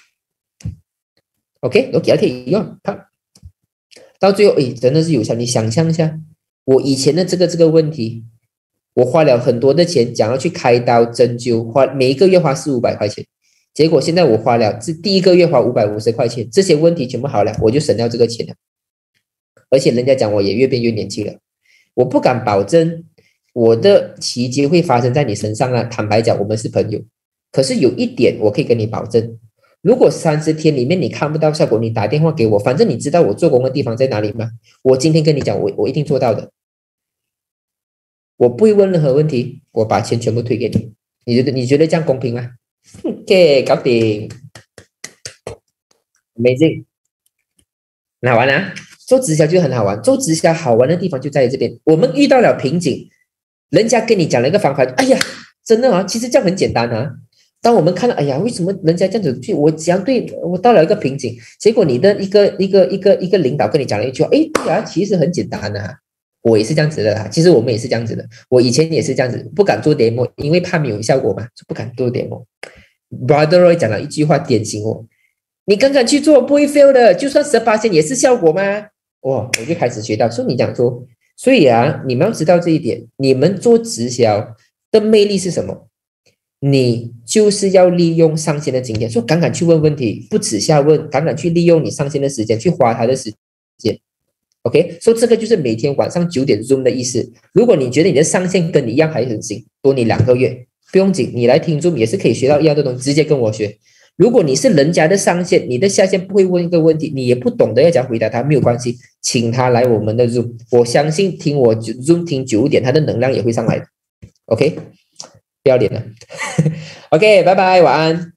，OK OK OK 用啪，到最后诶，真的是有效。你想象一下，我以前的这个这个问题，我花了很多的钱，讲要去开刀针灸，花每一个月花四五百块钱。结果现在我花了，这第一个月花五百五十块钱，这些问题全部好了，我就省掉这个钱了。而且人家讲我也越变越年轻了，我不敢保证我的奇迹会发生在你身上啊。坦白讲，我们是朋友，可是有一点我可以跟你保证，如果三十天里面你看不到效果，你打电话给我，反正你知道我做工的地方在哪里吗？我今天跟你讲，我我一定做到的。我不会问任何问题，我把钱全部退给你。你觉得你觉得这样公平吗？OK， 搞定 ，Amazing， 很好玩啊！做直销就很好玩，做直销好玩的地方就在于这边。我们遇到了瓶颈，人家跟你讲了一个方法，哎呀，真的啊，其实这样很简单啊。当我们看到，哎呀，为什么人家这样子去？我讲对，我到了一个瓶颈，结果你的一个一个一个一个领导跟你讲了一句话，哎，对啊，其实很简单的、啊。我也是这样子的啦，其实我们也是这样子的。我以前也是这样子，不敢做 demo， 因为怕没有效果嘛，就不敢做 demo。Brother Roy 讲了一句话点醒我：你敢敢去做，不会 fail 的，就算百分之十也是效果吗？哇，我就开始学到，所以你讲说，所以啊，你们要知道这一点，你们做直销的魅力是什么？你就是要利用上线的经验，说敢敢去问问题，不耻下问，敢敢去利用你上线的时间，去花他的时间。OK， 所以这个就是每天晚上九点 Zoom 的意思。如果你觉得你的上线跟你一样还很新，多你两个月不用紧，你来听 Zoom 也是可以学到一样的东西，直接跟我学。如果你是人家的上线，你的下线不会问一个问题，你也不懂得要怎样回答他，没有关系，请他来我们的 Zoom， 我相信听我 Zoom 听久一点，他的能量也会上来的。OK， 不要脸了。OK， 拜拜，晚安。